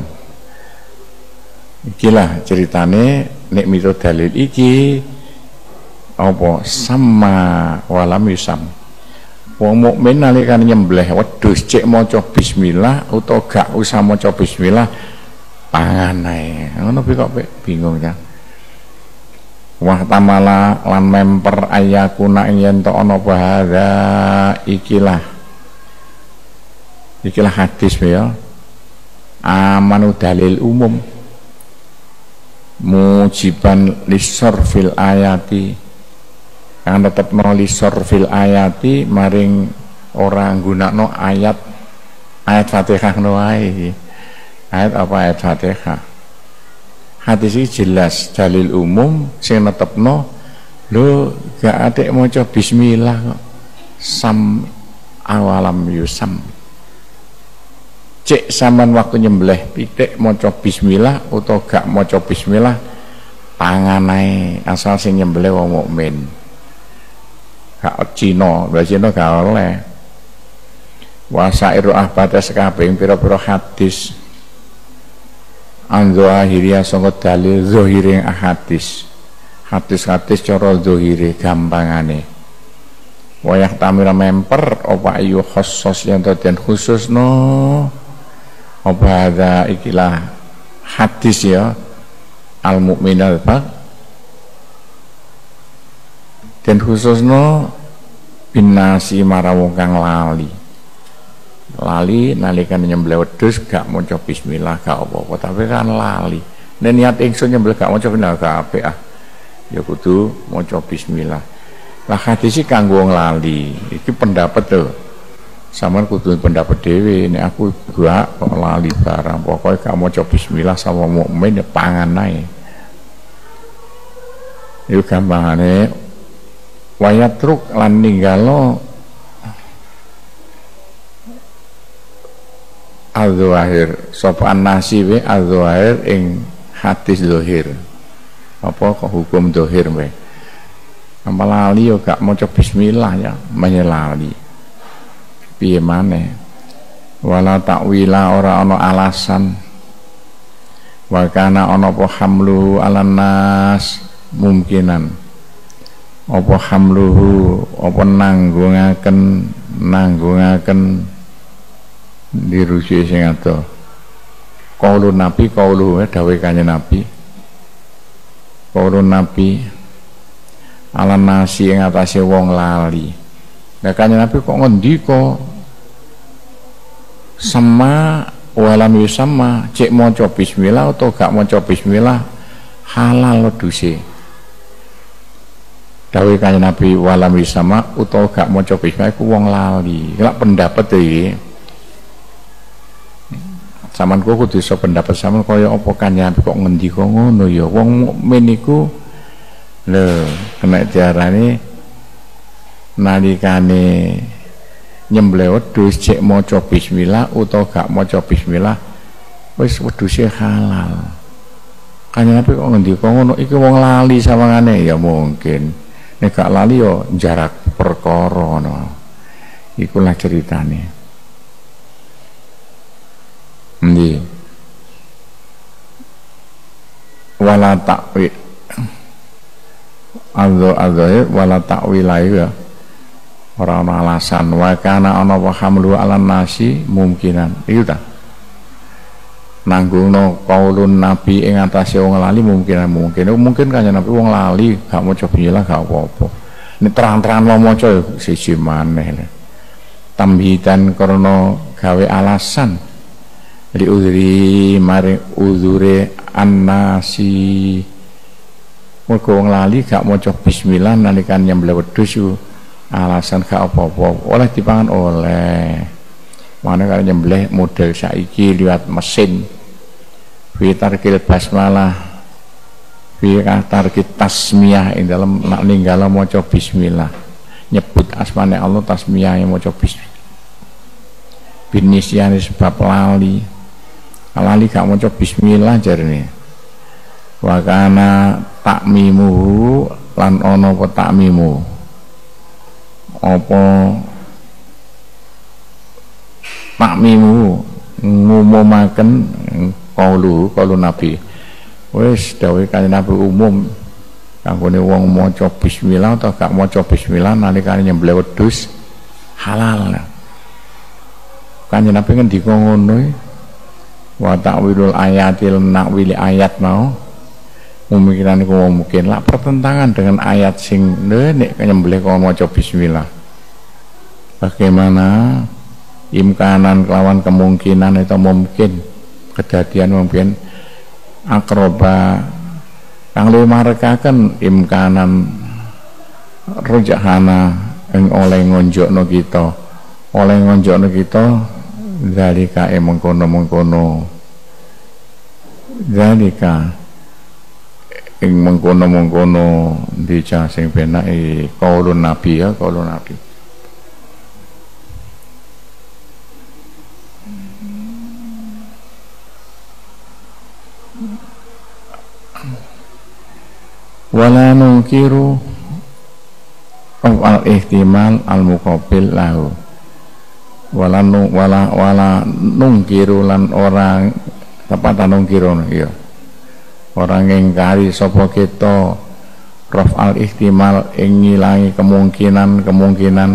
Ikilah ceritane nek miturut dalil iki apa sama walam yusam. Wong mukmin nalikane nyembelih wedhus cek maca bismillah utawa gak usah maca bismillah pangan ae. Ngono kok bingung ya. Wah tamala lan memper ayakuna yen to ana bahada ikilah hadis ya. Amanu dalil umum mujiban lisorfil ayati yang tetap mau lisorfil ayati maring orang gunakno ayat Fatihah no ayat apa ayat Fatihah hadis ini jelas dalil umum sing netepno lho gak adek maca bismillah kok sam awalam yusam cek sampean waktu nyembelih pitik maca bismillah utawa gak maca bismillah pangan ae asal sing nyembelih wong mukmin gak Cina gak oleh wasairu ahbatas kabeh pira-pira hadis ando akhirnya sangka dalil zahiring ahadis hadis-hadis cara zahire gampangane wayah tamira memper apa ayu khossos yang den khususno apa ada ikilah hadis ya al mukmin al baq den khususno binasi marawong kang lali nalikan nyembelih wedhus gak maca bismillah gak apa-apa tapi kan lali nek niat ingsun nyembelih gak maca bismillah gak apik ya kudu maca bismillah lah hadis iki kanggo wong lali iki pendapat lho sampean kudu pendapat dhewe nek aku gak kok lali barang pokoke gak maca bismillah sama mukmin ya pangan ae yo gampangane wayat truk lan ninggalo al-zahir sapa nasibe al-zahir ing hadis zahir apa kok hukum zahir wae ampal lali yo gak maca bismillah ya menyelali piye maneh wala takwila ora ana alasan wa kana ana apa hamlu alan nas mungkinan apa hamluhu apa nanggungaken dirusi sing ado qaulun nabi qauluhu dawuh kanjeng nabi qaulun nabi ala nasi ing atase wong lali nek kanjeng nabi kok ngendika sama walam yusamma cek maca bismillah atau gak maca bismillah halal duse dawuh kanjeng nabi walam yusamma utawa gak maca bismillah iku wong lali lak pendapat iki sampean kok kudu iso pendapat sampean kaya apa kanjeng kok ngendika ngono ya wong mukmin iku lho kena diarani nalikane nyembelih wedhus cek maca bismillah utawa gak maca bismillah wis wedhuse halal kanjeng kok ngendika ngono iki wong lali sawangane ya mungkin nek gak lali yo jarak perkara no iku lah ceritane ndi wala ta'wi azza wala ta'wila ya ora ana alasan wa kana ana wa hamlu ala nasi mungkinan iku ta nanggungno qaulun nabi ing atase wong lali mungkin kanjeng nabi wong lali gak maca bismillah gak apa-apa nek terang-terangan wong maca siji maneh tamhidan karena gawe alasan li udhri maring udhure annasi mergo wong lali gak maca bismillah nalikan nyembelih wedhus alasan gak apa-apa oleh dipangan oleh mana kalau nyembelih model saiki liwat mesin fi tarkil basmalah fi tarkil tasmiyah ing dalem nak ninggala maca bismillah nyebut asmane Allah tasmiyah yang maca bismillah binisyan sebab lali gak maca bismillah jarene wa kana takmimu lan ana apa takmimu apa takmimu ngumumaken qaulu nabi wis dawuh kanjeng nabi umum kanggone wong maca bismillah atau gak maca bismillah nalikane nyembelih wedhus halal kanjeng nabi ngendika ngono wa ta'wilul ayatil nakwili ayat mau pemikiran iku mungkin lah pertentangan dengan ayat sing nek nyembelih kok maca bismillah bagaimana imkanan kelawan kemungkinan itu mungkin kedadian mungkin akroba kang luwih marekaken imkanan rujahana ing oleh ngonjokno kita zalika mengkono zalika ing mengkono dica sing penake qaulun nabi ya qaulun nabi wala nungkiru al ihtimal al muqabil lahu wala nungkiru lan orang tepat nungkiru ya orang ngingkari sapa kita raf'al ihtimal ing ngilangi kemungkinan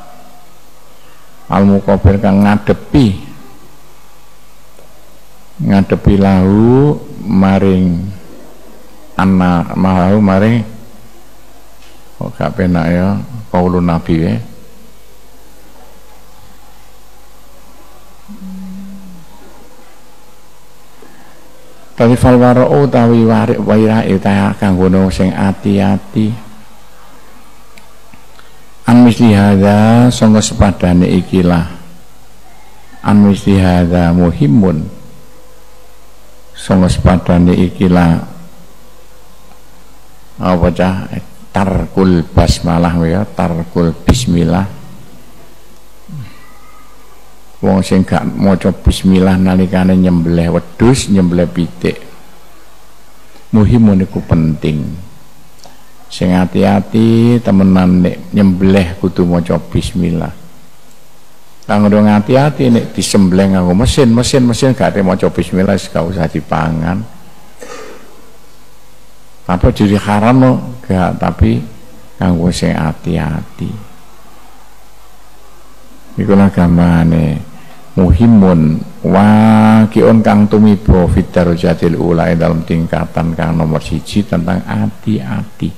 al muqabil kang ngadepi lahu maring kok gak penak ya kaulun nabi tapi fal wara'u utawi warai ta kanggo sing ati-ati an misli hadza sanga sepadane ikilah an misli hadza muhimun sanga sepadane ikilah apa cah tarkul basmalah ya tarkul bismillah wong sing gak maca bismillah nalikane nyembelih wedhus nyembelih pitik muhimun iku penting sing hati-hati temenan nek nyembelih kudu maca bismillah kang ora hati-hati nek disembelih nganggo mesin gak ada maca bismillah gak usah dipangan apa jadi haram no gak tapi kanggo sing hati-hati iku lah gamane muhimun waqi'un kang tumiba fid darajatil ula dalam tingkatan kang nomor 1 tentang hati-hati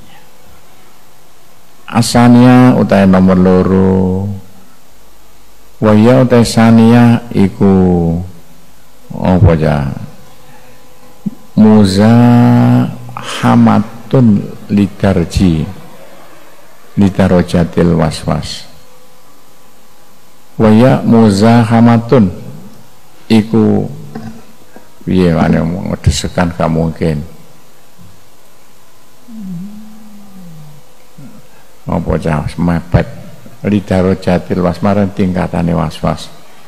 asania utahe nomor 2 waya utahe sania iku apa ya muzahamatun lidarajatil waswas waya muzahamatun iku piye ngene ngedesekan gak mungkin apa cah mepet lidarajatil waswas marang tingkatane waswas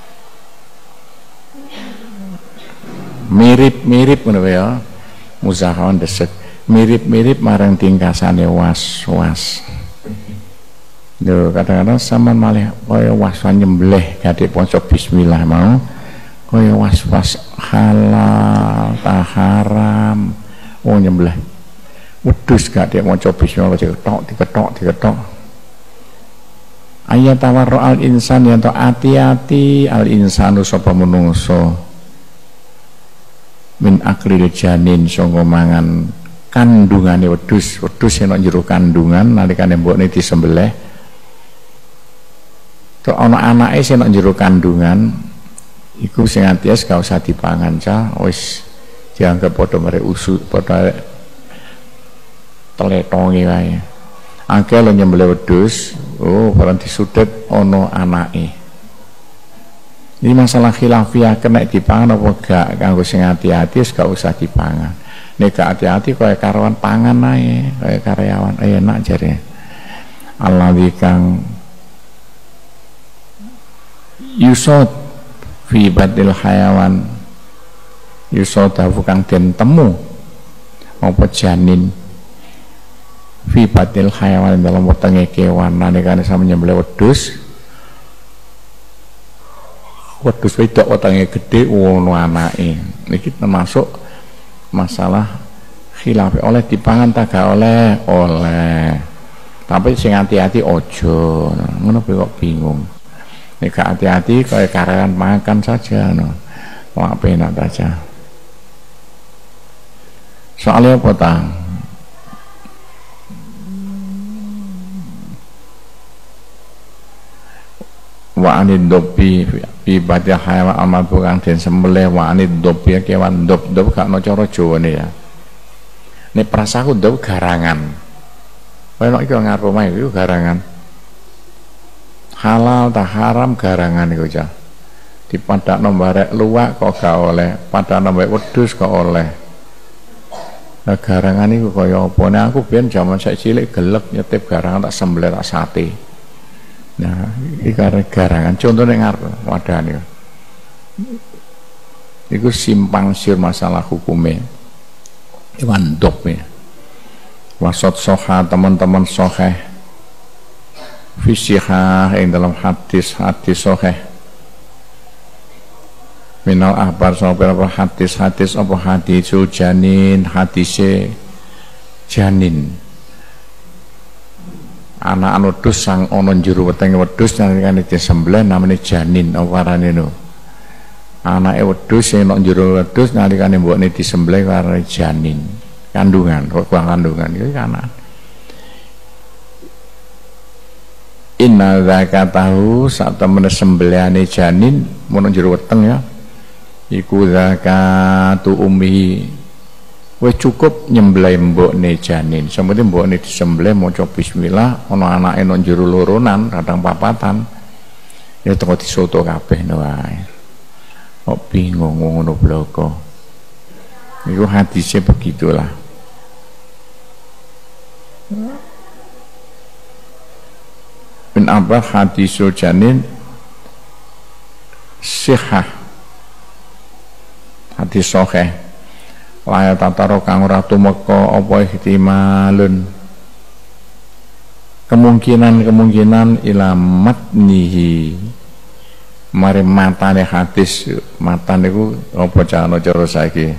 mirip-mirip ngono ya muzahaman desek mirip-mirip marang tingkasane waswas. Lho kadang-kadang sampean malih kaya waswas nyembelih gadhe maca bismillah mau kaya waswas halal ta haram wong nyembelih wedhus gadhe maca bismillah diketok ayat tawarru al insan yen to ati-ati al insanu sapa menungso min aklil janin sanga mangan kandungane wedhus yen njero kandungan nalikane mbokne disembelih to ana anake sing nek njero kandungan iku sing atias gak usah dipangan cah wis dianggap padha merek usuk padha teletongi wae akeh lho nyembelih wedhus barang disudet ana anake ini masalah khilafiyah kena dipangan apa gak kanggo sing hati-hati wis gak usah dipangan nek gak hati-hati kaya karyawan pangan ae kaya karyawan enak jare alladzi kang yusod fi badil hayawan yusod kang den temu apa janin fi badil hayawan dalam wetenge kewan nalikane sampe nyembelih wedhus wedok wetenge gedhe ngono anake iki termasuk masalah khilaf oleh dipangan tak oleh tapi sing hati-hati ojo ngono kok bingung. Nek hati-hati kayak karyawan makan saja wah penak saja soalnya apa tang wa anid dobi ibadah hayawan amal bukan den sembelih wa anid dobi kewan dob gak no cara Jawa ya ini prasaku dob garangan kaya nek iki ngarep omahe iku garangan halal tak haram garangan iku cah dipadakno barek luwak kok gak oleh padakno barek wedhus kok oleh nah, garangan iku kaya apa nek aku biyen jaman sak cilik gelek nyetip garangan tak sembelih tak sate nah iki garangan contone ngarep wadane iku simpang siur masalah hukume iwan dop ya wasot soha teman-teman soheh fisihah yang dalam hadis soheh minal ahbar sampai apa hadis apa hadisul janin hadise janin anak wedhus sang ana njero wetenge wedhus nalikane disembelih namanya janin apa arane no. Anake wedhus sing ana njero wedhus nalikane mbokne disembelih arane janin. Kandungan, kok kandungan iki anak. Inna zakatahu sak temene sembelihane janin mun njero weteng ya. Iku zakatu ummi. Wis cukup nyembelih mbokne janin. Sementing mbokne disembelih maca bismillah, ana anake nang njero loronan, kadang papatan. Ya teko disoto kabeh wae. Kok bingung ngono bloko. Iku hadisnya begitulah. Min apa hadisul janin sihah hadis sahih la tataro kang ora tumeka apa ihtimalun kemungkinan ila matnihi mari matane hadis matan niku apa cara saiki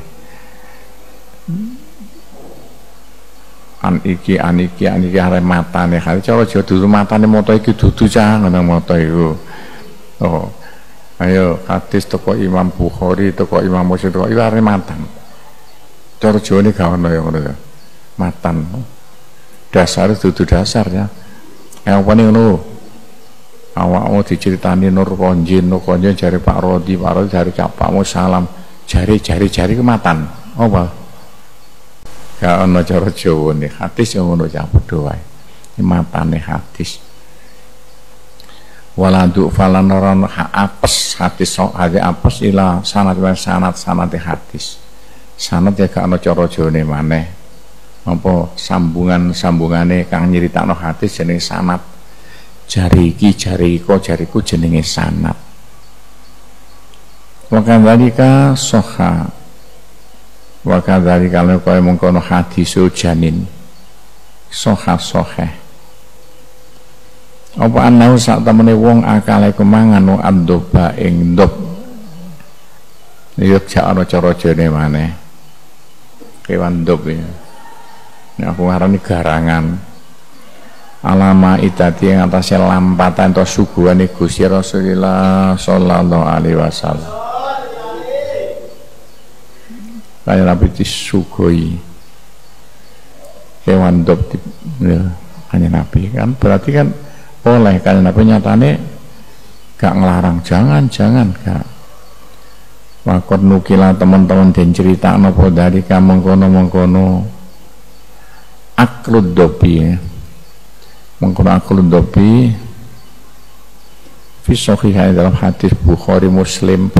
aniki arep matane hadis cara Jawa dudu matane moto iki dudu cah ngono moto iku. Oh. Ayo hadis teko Imam Bukhari teko Imam Muslim teko iku arep matan. Cara Jawa ne gak ono ya ngono ya. Matan. Dasar dudu dasar ya. Apa ning ngono. Awakmu diceritani Nur Konjin jare Pak Rodi jare Capakmu salam jari ku matan. Apa? Gak ono cara Jawa nih hadis yang ngono cah padha wae. Matane hadis. Waladu falanaron apes hadis apes ila sanad hadis. Sanad ya gak ono cara Jawane maneh. Apa sambungane kang nyeritakno hadis jenenge sanad. Jari iki jariku jenenge sanad. Wa kadzalika sahha wa kadzalika kaya mengkono hadisul janin sahih apa anau sak temene wong akale kemangan no andoba ing ndop yuk jak ana cara jene maneh kewan ndop ya nek aku ngarani garangan alama itati ing atase lampatan to suguhane Gusti Rasulullah sallallahu alaihi wasallam kaya Nabi disugoi kewan dop ya, hanya Nabi kan berarti kan oleh kaya Nabi nyatane gak ngelarang jangan gak wakot nukila teman-teman dan cerita nopo dari mengkono aklud dopi ya. Mengkono aklud dopi fisohihai dalam hadis Bukhari Muslim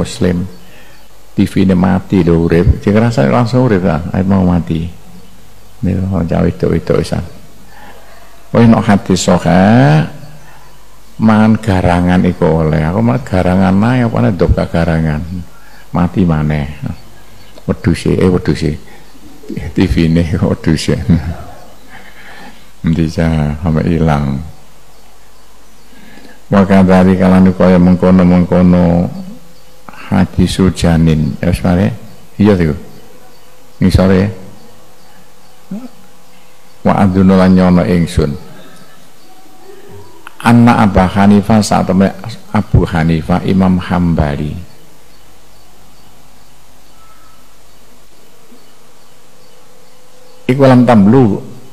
TV ini mati lho urip, dikerasa langsung urip kan, air mau mati. Nih jauh itu isan. Oh ini hadis sahih, mangan garangan iku oleh. Aku mangan garangan nae, apa nih dok garangan, mati maneh. Wedhus TV ini wedhus. Bisa sampai hilang. Maka dari kalian kaya mengkono hadisul janin ya sare iya tuh ini sore wa adunu lan nyono ingsun anak Abu Hanifah saat temen Abu Hanifah Imam Hambali iku lam tamblu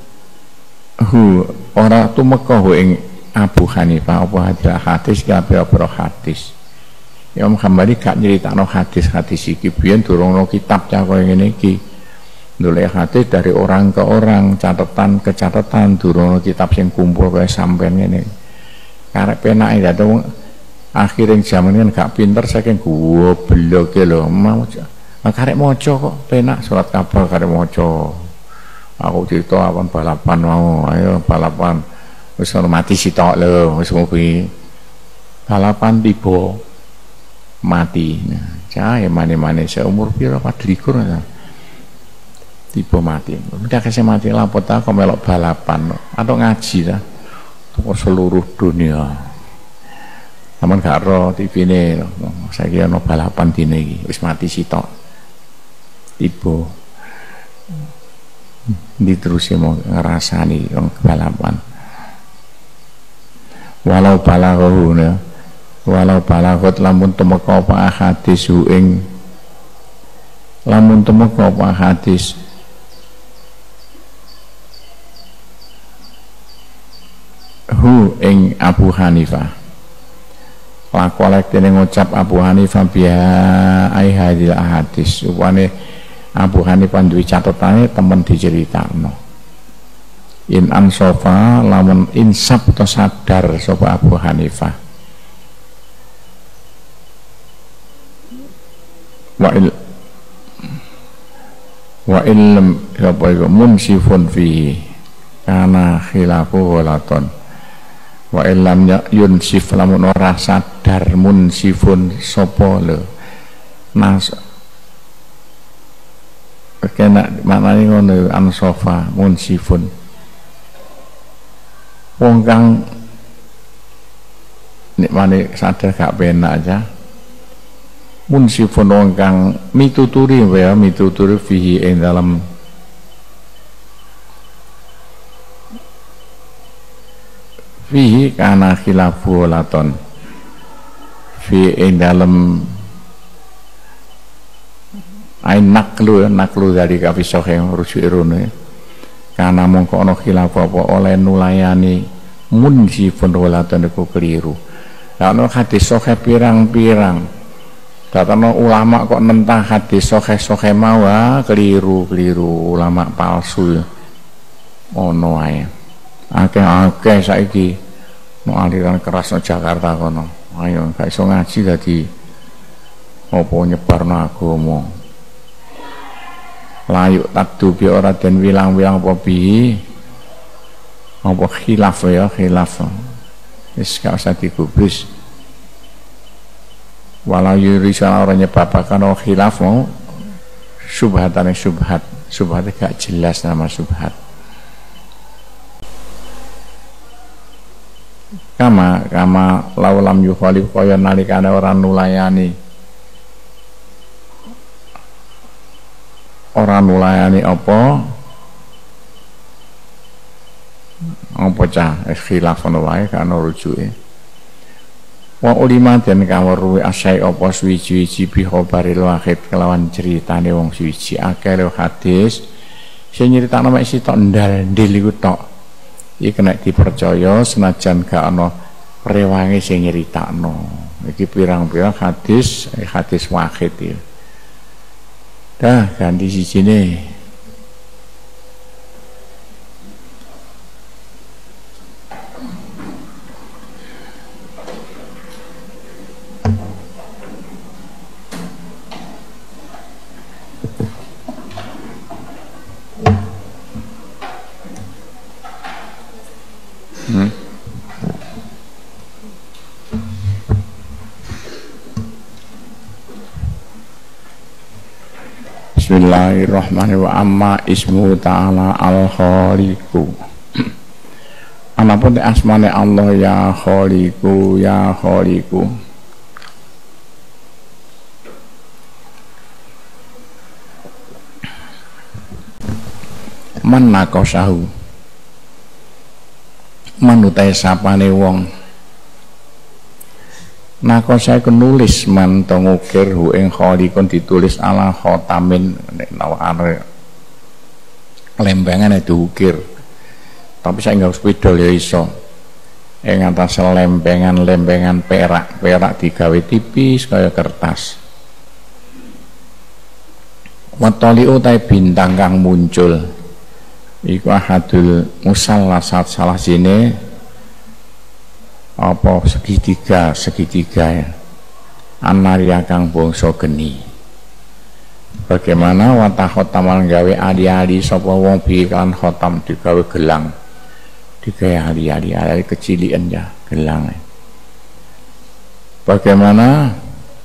ora tumeka ing Abu Hanifah apa hadis kabeh apa hadis Imam Hambali gak nyeritakno hadis iki biyen durungno kitab cah koyo ngene iki. Nulih hadis dari orang ke orang, catatan ke catatan durungno kitab sing kumpul kaya sampean ngene. Karep penake dadi akhiring zaman kan gak pinter saking gobloke lho. Karep maca kok penak surat kabar karep maca. Aku cerita awan balapan mau, ayo balapan. Wis mati sitok lho, wis kuwi. Balapan tiba mati, cahaya mana seumur piro 24 nah. Tiba mati, udah kasih mati lapor tak kau melok balapan atau ngaji lah, untuk seluruh dunia. Namun gak roh TV ini, saya kira no balapan dini, wis mati sitok, tiba, diterusi mau ngerasani yang balapan, walau balaghahu ya walau balagot lamun temeka apa hadis ing lamun temeka apa hadis hu ing Abu Hanifah lakolek dene ngucap Abu Hanifah biha ai hadil hadis upane Abu Hanifah duwe catetane temen diceritakno in ansofa lamun insaf to sadar sapa Abu Hanifah wa ilm apa iku munsifun fihi kana khilafu walaton wa illam yunsif lamun ora sadar munsifun sapa lho nas kena maknane ngono ansofa munsifun wong kang nikmane sadar gak penak aja munsifun wong kang mituturi ya mituturi fihi ing dalam fihi kana khilafu laton fi ing dalam ain naklu dari kafisoh yang rujuk irune karena mongko ana khilaf apa oleh nulayani munsifun laton iku keliru ana hadis sahih pirang-pirang datang ulama kok nentang hadis sohe mawa keliru ulama palsu ono ae akeh saiki no aliran keras no Jakarta kono ayo gak iso ngaji dadi apa nyebarno agama layuk takdu bi ora den wilang-wilang apa bi apa khilaf ya khilaf wis gak usah digubris walau yurisana orang nyebabakan oh khilaf mau subhatane subhatnya gak jelas nama subhat kama laulam yukhalif kaya nalikane orang nulayani apa cah khilaf ono wae kan rujuke wa ulima den kaweruhi asai apa suwi-wiji bi khabaril wahid kelawan ceritane wong suwiji akeh lho hadis sing nyritakno mek sitok ndal-ndil iku tok iki kena dipercaya senajan gak ana rewange sing nyritakno iki pirang-pirang hadis wahid iki dah ganti sijine Bismillahirrahmanirrahim. Amma ismu ta'ala al-khaliqu. Anapun asmane Allah ya khaliqu ya khaliqu. Man nakosahu. Manutai sapane wong. Nakosa iku nulis man to ngukir hu ing khaliqun ditulis ala khotamin nek naware lembangan diukir tapi saya nggak spidol ya iso ing atas lembengan perak digawe tipis kaya kertas watoli utai bintang kang muncul iku ahadul musallasat salah sini apa segitiga ya anaria kang bangsa geni bagaimana watah khotam gawe ali-ali sapa wong bi kan khotam digawe gelang digawe ali-ali kecilian ya gelang bagaimana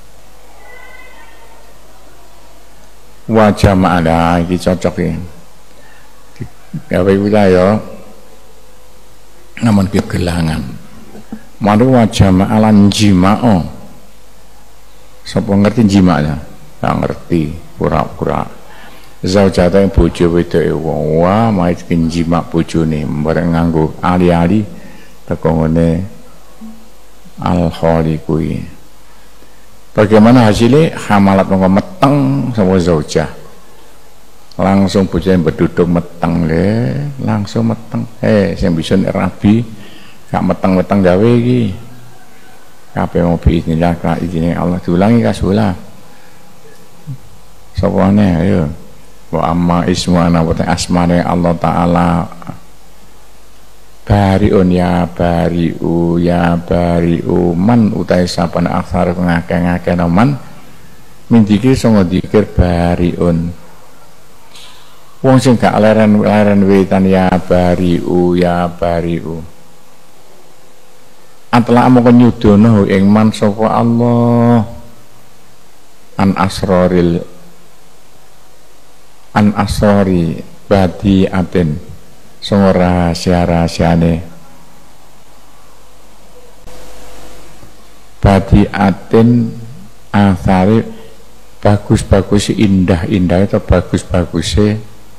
wajah ada iki cocok iki gawe wilayah namun gelangan maru wajah ma'alan jima'o sapa ngerti jima'nya gak ngerti pura-pura zaujata yang bojo wedoke wong wah maet jima bojone bareng nganggo ali-ali teko ngene al-khaliqu. Bagaimana hasilnya? Hamalat mongko meteng sama zaujah. Langsung bojone berduduk meteng langsung meteng. Sing bisa nek rabi gak meteng-meteng gawe iki. Kabeh mau biiznillah ka izine Allah diulangi kasula. Sopane ayo. Wa amma ismu ana wa asmane Allah taala bariun ya bariu ya bariu man utai sapan aksar ngake-ngake man min dikir songo dikir bariun wong sing gak leren witan ya bariu atla amoko nyudono ing man sapa Allah an asrori badi aten songo rahasia-rahasiane badi aten athari bagus-bagus indah-indah atau bagus-bagusnya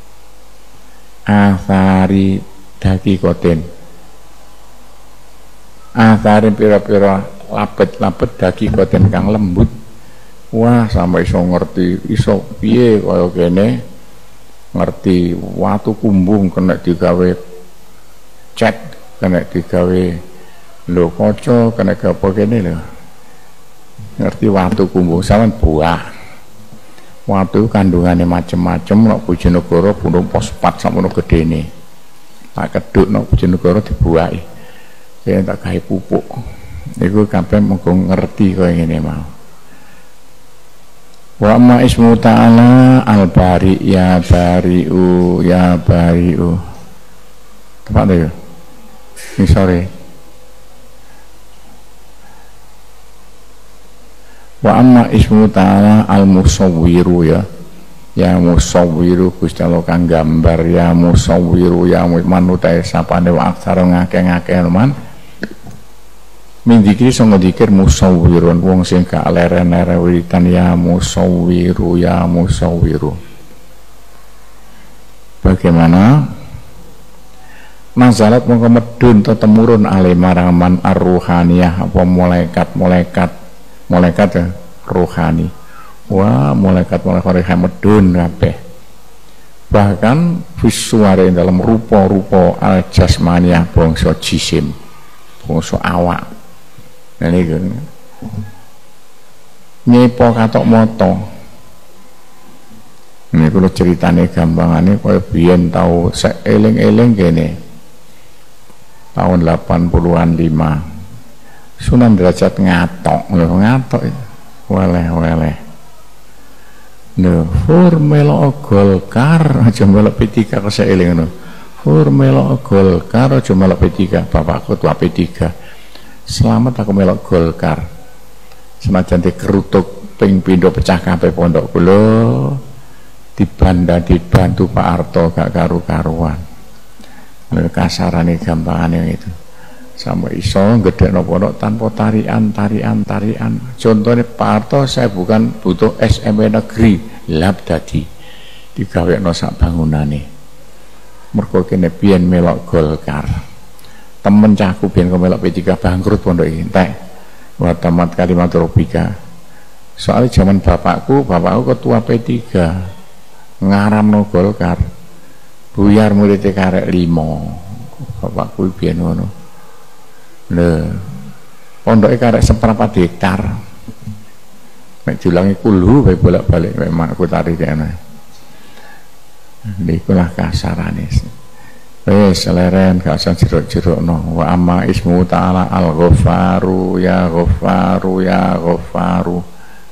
athari dakikoten athari pira-pira lapet-lapet dakikoten kang lembut. Wah sampai iso ngerti iso piye kaya kene ngerti watu kumbung kena digawe cat kena digawe lho kaca kena apa kene lho ngerti watu kumbung sampean buah watu kandungannya macem-macem nek Bojonegoro gunung fosfat sakmono gedene tak keduk nek Bojonegoro dibuahi kaya tak gawe pupuk iku kabeh mengko ngerti kaya ngene mau. Wa ma ismu ta'ala al-bari ya bari'u ya bari'u tepat deh ini sorry. Wa amma ismu ta'ala al-musawwiru ya musawwiru Gusti Allah kang gambar ya musawwiru ya manutai sapane wa aksara ngake-ngake man min dikir songo dikir musawwirun wong sing gak leren-leren wiritan ya musawwiru bagaimana nazalat mongko medun ta temurun ale marang man ar-ruhaniyah apa malaikat ya ruhani wah malaikat medun kabeh bahkan visuare dalam rupa-rupa al-jasmaniyah bangsa jisim bangsa awak. Nah ini nyepo katok moto ini kalau ceritanya gampangannya kaya biyen tau seeling-eling gini tahun 80-an 5 Sunan Derajat ngatok weleh fur melok Golkar aja melok P3 kok seeling fur melok Golkar aja melok P3 bapakku tua P3 selamat aku melok Golkar senajan dikerutuk ping pindho pecah kabeh pondok kula dibantu Pak Harto gak karu-karuan kasarane gampangane itu sampai iso gedekno pondok tanpa tarian contohnya Pak Harto saya bukan butuh SMP negeri lab dadi digawekno sak bangunane mergo kene biyen melok Golkar temen cahku biyen melok P3 bangkrut pondok iki entek wa tamat kalimat robika soalnya zaman bapakku ketua P3 ngaramno Golkar buyar muridnya karek 5 bapakku biyen ngono lho pondoknya karek 1/4 hektar nek julangi kulu bae bolak-balik mek makku tarik kene niku lah kasarane. Wes leren gak usah jeruk-jerukno. Wa amma ismu ta'ala al-Ghaffaru ya Ghaffaru.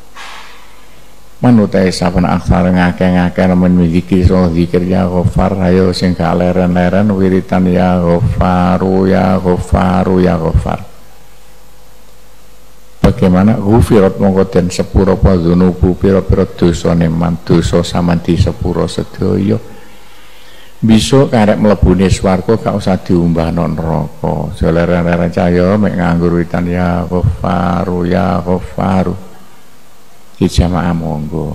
Manutai saben aksar ngake-ngake nemen zikir so zikir ya Ghaffar ayo sing gak leren-leren wiritan ya Ghaffaru ya Ghaffar. Bagaimana ghufirat mongko den sepuro apa dzunubu pira-pira dosane man dosa samanti sepuro sedaya. Bisa karek mlebune swarga gak usah diumbahno neraka. Joleren-leren cahya mek nganggur witan ya Ghaffaru ya Ghaffaru. Di jamaah monggo.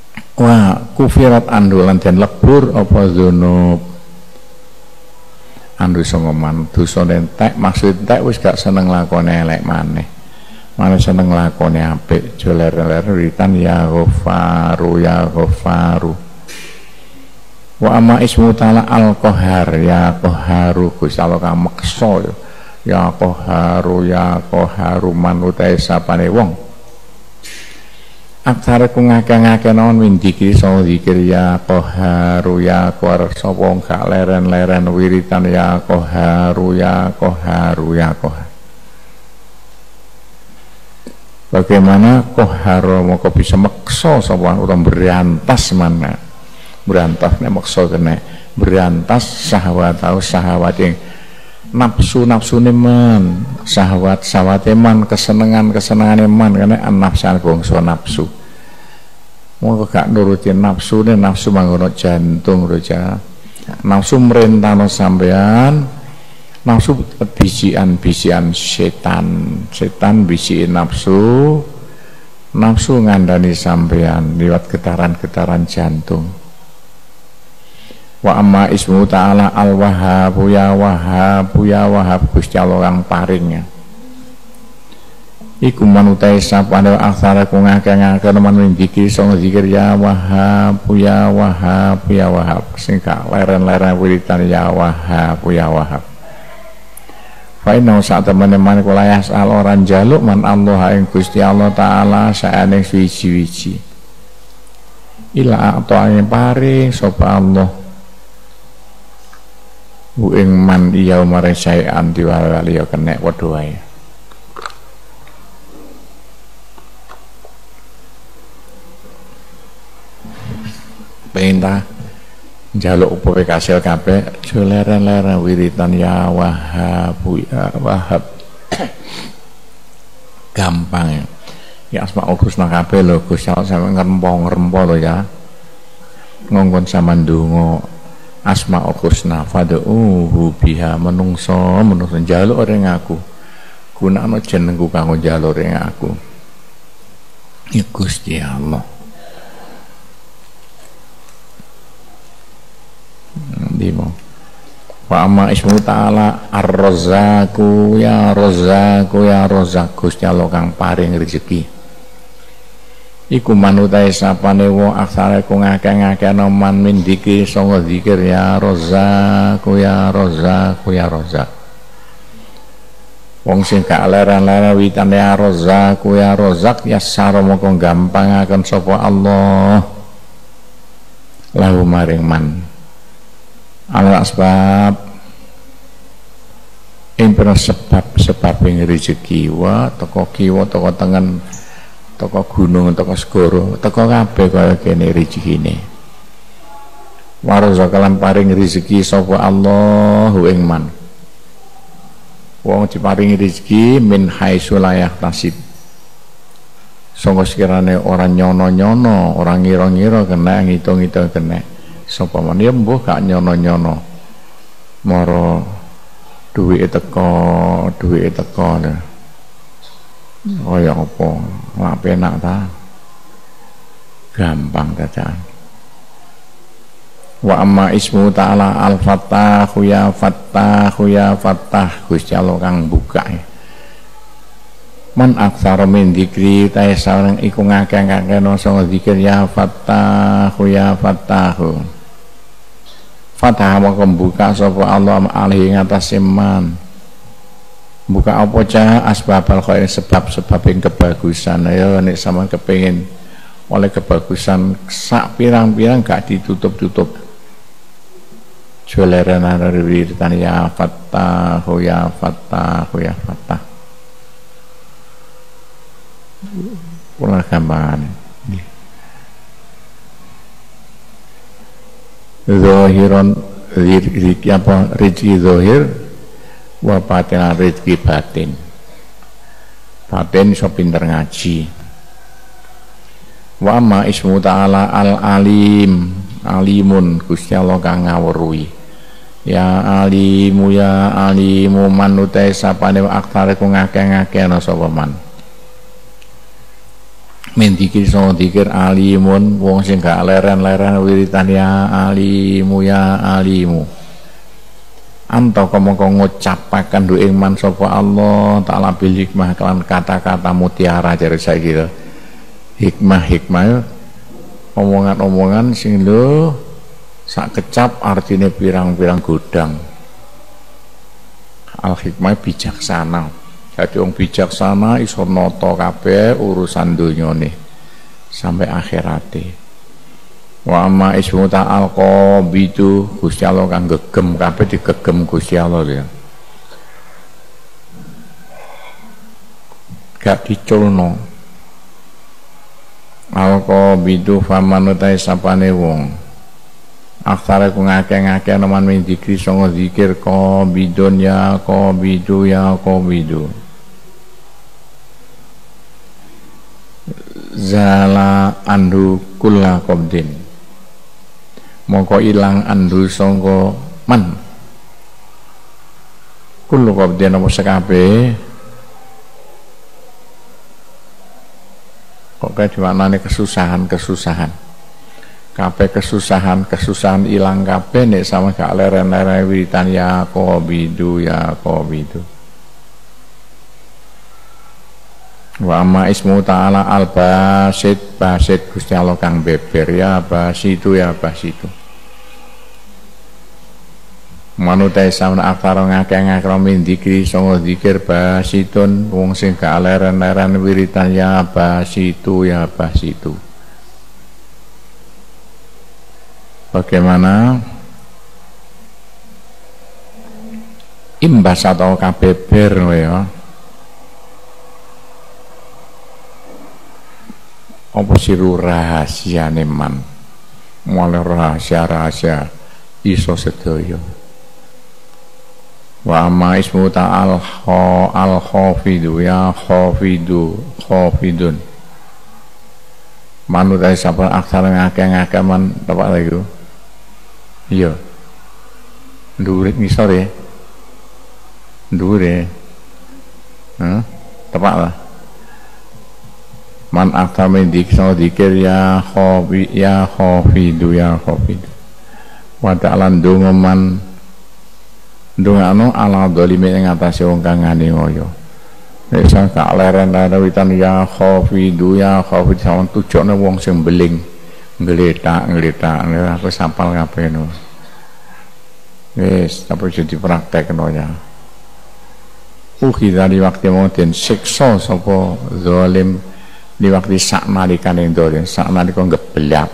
Wah, kufirat andulan dan lebur apa dzunub. andu songoman dosa entek maksud entek wis gak seneng lakone elek maneh malah seneng lakone apik aja ler-ler wiritan ya ghafaru ya ghafaru. Wa amma ismu ta'ala al-qahar ya qaharu Gusti Allah kang meksa ya qaharu man utahe sapane wong aksara ku ngake-ngake naon min dikir so zikir ya qaharu ya qahar sapa wong gak leren-leren wiritan ya qaharu ya qaharu ya qahar. Bagaimana qahar moko bisa meksa sapa utawa berantas mana berantas nek meksa kena berantas syahwat atau syahwat yang nafsu-nafsune man syahwat-syahwate man kesenengan-kesenengane man karena nafsu bangsa nafsu mongko gak nuruti nafsune nafsu manggono jantung roja nafsu merentano sampean nafsu bisian setan bisiin nafsu ngandani sampean liwat getaran-getaran jantung. Wa amma ismu ta'ala al-wahhab ya wahhab Gusti Allah kang paring iku manutai sapane aksara ku ngake-ngake man zikir sing zikir ya wahhab sing gak leren-leren wiritan ya wahhab fa inna sak temene man kula yasal ora njaluk man Allah ing Gusti Allah taala saane wiji-wiji ila atane paring sapa Allah ing man iya maring saean diwali ya kenek padha wae. Perintah njaluk upawe kasil kabeh aja leren-leren wiritan ya wahhab gampang ya Asmaul Husna kabeh lho Gusti Allah sampe ngrempo lho ya ngongkon sampean ndonga Asmaul Husna fad'uhu biha menungso njaluk ring aku gunakno jenengku kanggo njaluk ring aku ya Gusti Allah. Ndimo wa amma ismu ta'ala ar-razzaqu ya razzaq Gusti Allah kang paring rezeki iku manutahe sapane wong aksare ku ngake-ngake man min dikir sanga zikir ya razzaq wong sing gak leren-leren witan ya razzaq ya saro moko gampangaken sapa Allah lahu maring man ala asbab impera sebab ing rezeki wa teko kiwa teko tengen teko gunung teko segara teko kabeh kaya kene rezekine warzakalan paring rezeki sapa Allah ing man wong diparingi rezeki min haitsu la yahtasib sanga sekirane ora nyono-nyono ora ngira-ngira kena ngitung-ngitung kena sapa man ya mbuh gak nyono-nyono mara duwike teko kaya apa lak penak ta gampang ta wa amma ismu ta'ala al-fattah ya fattah Gusti Allah kang buka man aktsara min dzikri ta sareng iku ngakeh-ngakeh sanga zikir ya fattah Fatah maka buka sapa Allah alih ngatas iman buka apa cah asbabal khair sebab-sebab yang kebagusan ya nek sampean kepengin oleh kebagusan sak pirang-pirang gak ditutup-tutup joleren wiritan ya fattah kula gampangan zahiron rizki apa rizki zahir wa batin rizki batin iso pinter ngaji wa ma ismu ta'ala alimun Gusti Allah kang ngawruhi ya alimu manutai sapane aktare ku ngake-ngake ana sapa man min dikir so dikir alimun wong sing gak leren-leren wiritan ya alimu Anta mongko ngucapaken du ing man sapa Allah taala bil hikmah kelan kata-kata mutiara jare saiki to. Hikmah omongan-omongan sing lho sak kecap artine pirang-pirang godang. Al hikmah bijaksana. Jadi wong bijaksana iso nata kabeh urusan donyane sampai akhirate. Wa amma ismu ta'al qabidu Gusti Allah kang gegem kabeh digegem Gusti Allah ya. Gak diculno. Al qabidu famanutai sapane wong. Aksara ku ngake-ngake neman min dikri songo zikir qabidun ya qabidu ya qabidu. Zala andu kulla qabdin. Mongko ilang andu sangka man kullu qabdin apa sekabe kok kae dimaknani kesusahan kabeh kesusahan ilang kabeh nek sama gak leren-leren wiritan ya qabidu ya qabidu. Wa amma ismu ta'ala al-basit basit Gusti Allah kang beber ya basitu ya basitu. Manutai samna akaro ngake-ngake min dikri songo dikir basitun wong sing gak leren-leren wiritan ya basitu ya basitu. Bagaimana imbas atau kabeber ya apa siru rahasia neman mulai rahasia iso sedaya. Wa amma ismu ta'al al-khafidu ya khafidun manut ae sabar aksara ngake-ngake man tepak lagi iya ndurit ngisor ya ndure tepak lah man aksara dikir ya khafidu ya khafidu wa ta'ala ndongaman ndongano ala dolime ing atase wong kang ngani ngoyo nek sak gak leren-leren witan ya khafidu ya khafid sawan tujone wong sing beling ngletak aku sapal kabeh no wis tapi jadi praktekno ya dari waktu mau den siksa sapa zalim di waktu sak nalikane dolen sak nalika ngebelak.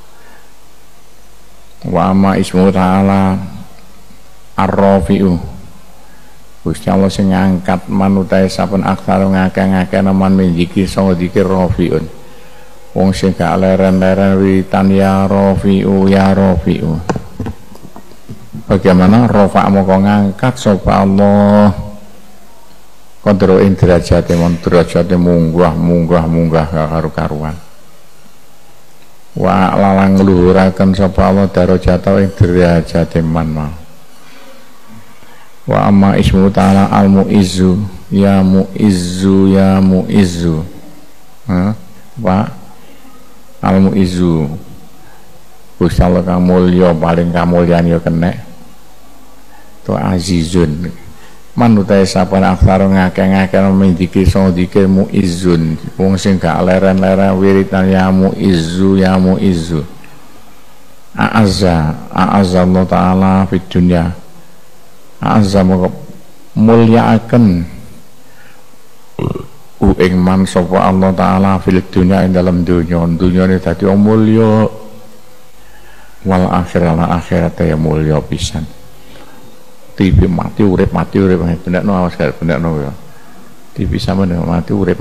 Wa ma ismu ta'ala ar-rafi'u Gusti Allah sing ngangkat manutae saben aksara ngake-ngake man min zikir sanga zikir rafi'un wong sing gak leren-leren witan ya rafi'u ya rafi'u. Bagaimana rafa' moko ngangkat sapa Allah kontrol ing derajate munggah karu-karuan. Wa lalang ngluhuraken sapa Allah darajata ing derajate man. Wa amma ismu ta'ala al-mu'izzu ya mu'izzu ya mu'izzu. Wa al-mu'izzu Gusti Allah kang mulya paling kamulyan ya kenek. To azizun manutae sapan aksara ngake-ngake min dikir sanga dikir muizzun wong sing gak leren-leren wiritan ya muizzu ya muizzu. A'azza Allah taala fid dunya a'azza mulyaaken ing man sapa Allah taala fil dunya ing dalam dunyane dadi mulya wal akhirat ya mulya pisan. TV mati urip bendakno awas gak bendakno ya TV sama dengan mati urip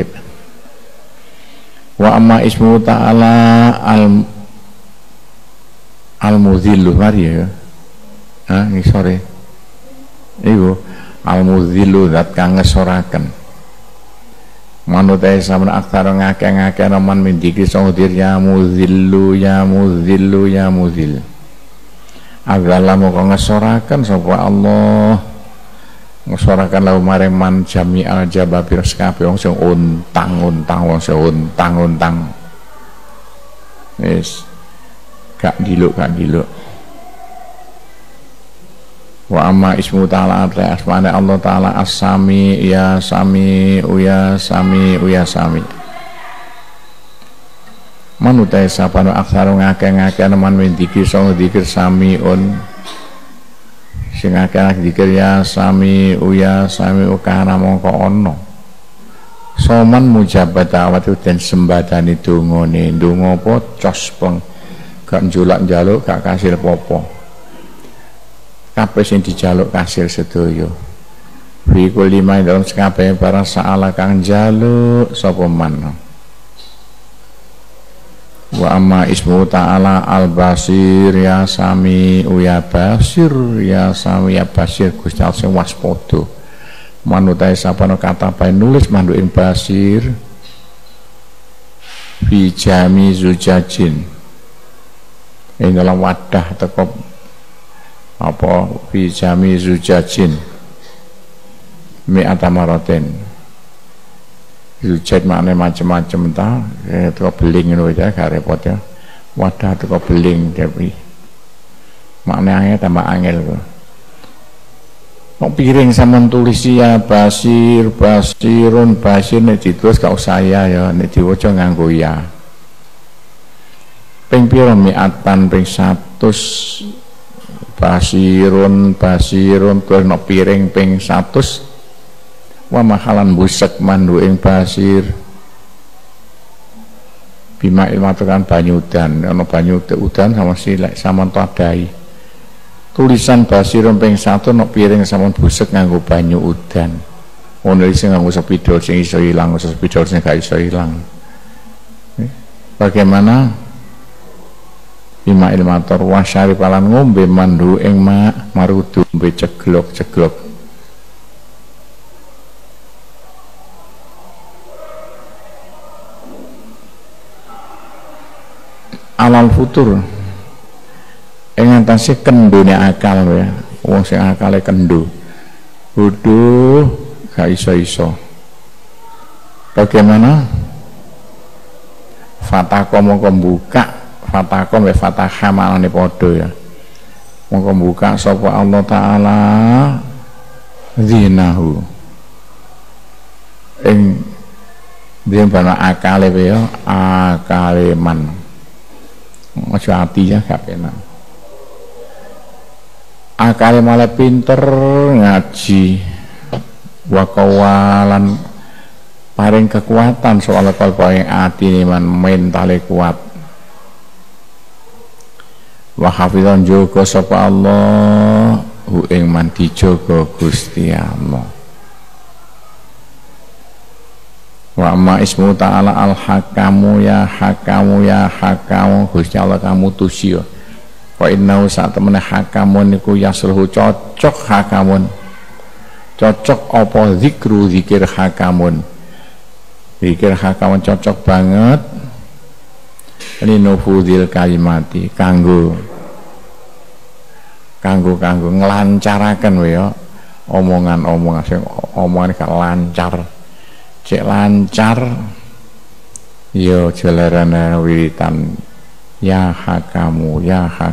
wa amma ismu ta'ala al-mudhillu mari ya ini sore iku al-mudhillu zat kang ngesoraken manut ae sampeyan aksara ngake-ngake man mendiki sangdir ya mudhillu ya mudhillu ya mudhil. Agala moko ngesorakan sapa Allah ngesorakan lau maring man jami al jababir sekabe wong sing untang-untang wis gak diluk Wa amma ismu ta'ala adalah asmane Allah ta'ala as-sami ya sami ya sami ya sami. Manutai sapano aksaro ngake-ngake man mendikir song dikir samiun sing akeh dikir ya sami ukara mongko ono soman mujabat awat den sembadani dungane ndonga apa cos peng gak njulak njaluk gak kasil popo kabeh sing dijaluk kasil sedaya fi kulli ma dalam sakabeh para saala kang njaluk sapa man. Wa amma ismu ta'ala al-basir ya sami ya basir ya sami ya basir Gusti Allah sing waspada manutai sapana kata bae nulis mandu ing basir fi jami zujajin ing dalam wadah teko apa fi jami zujajin mi'ata maraten zujaj maknanya macam-macam ta teko beling ngono ya gak repot ya wadah teko beling tapi maknanya tambah angel kok mau piring sampean tulis ya basir basirun basir nek ditulis gak usah ya nek diwaca nganggo ya ping pira mi'atan ping 100 basirun terus nek piring ping 100 wa mahalan busek mandu ing basir bima ilmatukan banyu udan ana banyu udan sama silek sama tadai tulisan basir ping 1 nok piring sama busek nganggo banyu udan ono sing nganggo sepidol sing iso ilang sepidol sing gak iso ilang bagaimana bima ilmator wa syaripalan ngombe mandu ing marudu mbe ceglok alal futur ing atase kendone akal ya wong sing akale kendo bodoh gak iso bagaimana fatako mongko buka fatako me fataha malane padha ya mongko buka sapa Allah taala zinahu ing dia bana akale ya akale man ojo ati ya gak penak akal malah pinter ngaji wakawalan paring kekuatan soal kalpa yang ati ini man mentale kuat wa hafizan jogo sapa Allah hu ing man dijogo Gusti Allah. Wa amma ismu ta'ala al-hakamu ya hakamu Gusti Allah kamu tusio wa innahu saat temene hakamun niku yasluhu cocok hakamun cocok apa zikir hakamun cocok banget ini nufudil kalimati kanggo ngelancaraken ya omongan sing omongan gak lancar cek lancar yo jelarana wiritan ya hakamu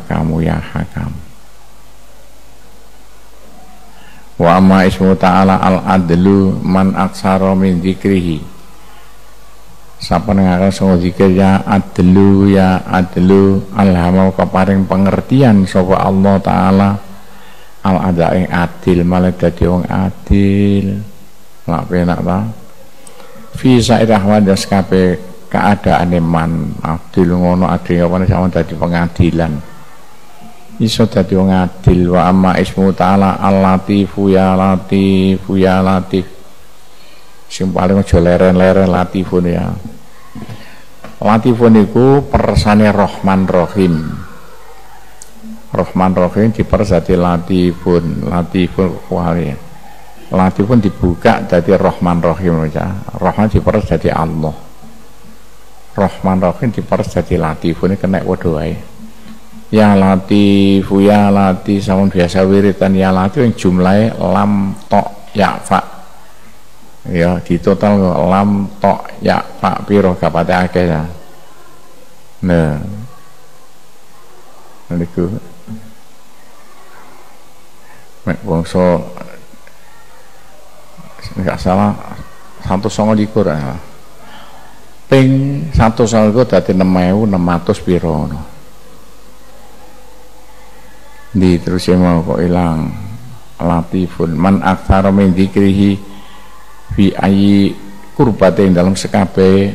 wa amma ismu ta'ala al-adlu man aksara min dzikrihi sapa nengaken sing zikir ya adlu alhamau keparing pengertian sapa Allah taala al-adha ing adil malah dadi wong adil lak penak ta fi sa'ir ahwal daskape keadaane man adil ngono adil apa sampeyan dadi pengadilan iso dadi wong adil wa amma ismu ta'ala al-latifu ya latif sing paling aja leren-leren latifun ya latifun iku persane Rahman Rahim diperes dadi latifun kuwi Latifun dibuka dari Rahman Rahim aja. Rahman diperes dari Allah. Rahman Rahim diperes dari Latifun ini kena padha wae. Ya Latif sampun biasa wiritan ya Latif yang jumlahe lam tok ya fa. Ya di total lam tok ya fa piro gak pate akeh ya. Nah niku mek bangsa enggak salah 129 ya. Ping 129 dadi 6.600 piro ngono. Di terus mau kok ilang latifun man aktsara min dzikrihi fi ayyi kurbatin dalam sekabe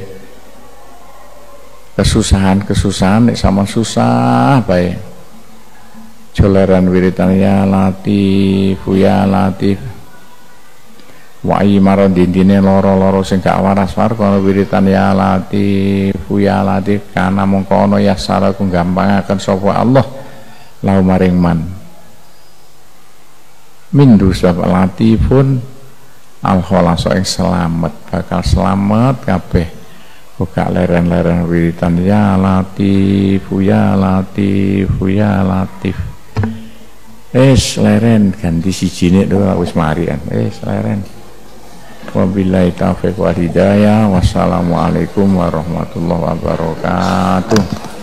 kesusahan nek sama susah bae joleran wiritan ya latif wa ayyi maradine loro-loro sing gak waras-waras kono wiritan ya latif kana mongko ana ya sara ku gampangaken sapa Allah lau maring man mindu sebab latifun al khalaso ing selamat bakal selamat kabeh kok gak leren-leren wiritan ya latif leren ganti sijine to wis marian leren wabillahi taufiq wal hidayah wassalamualaikum warahmatullahi wabarakatuh.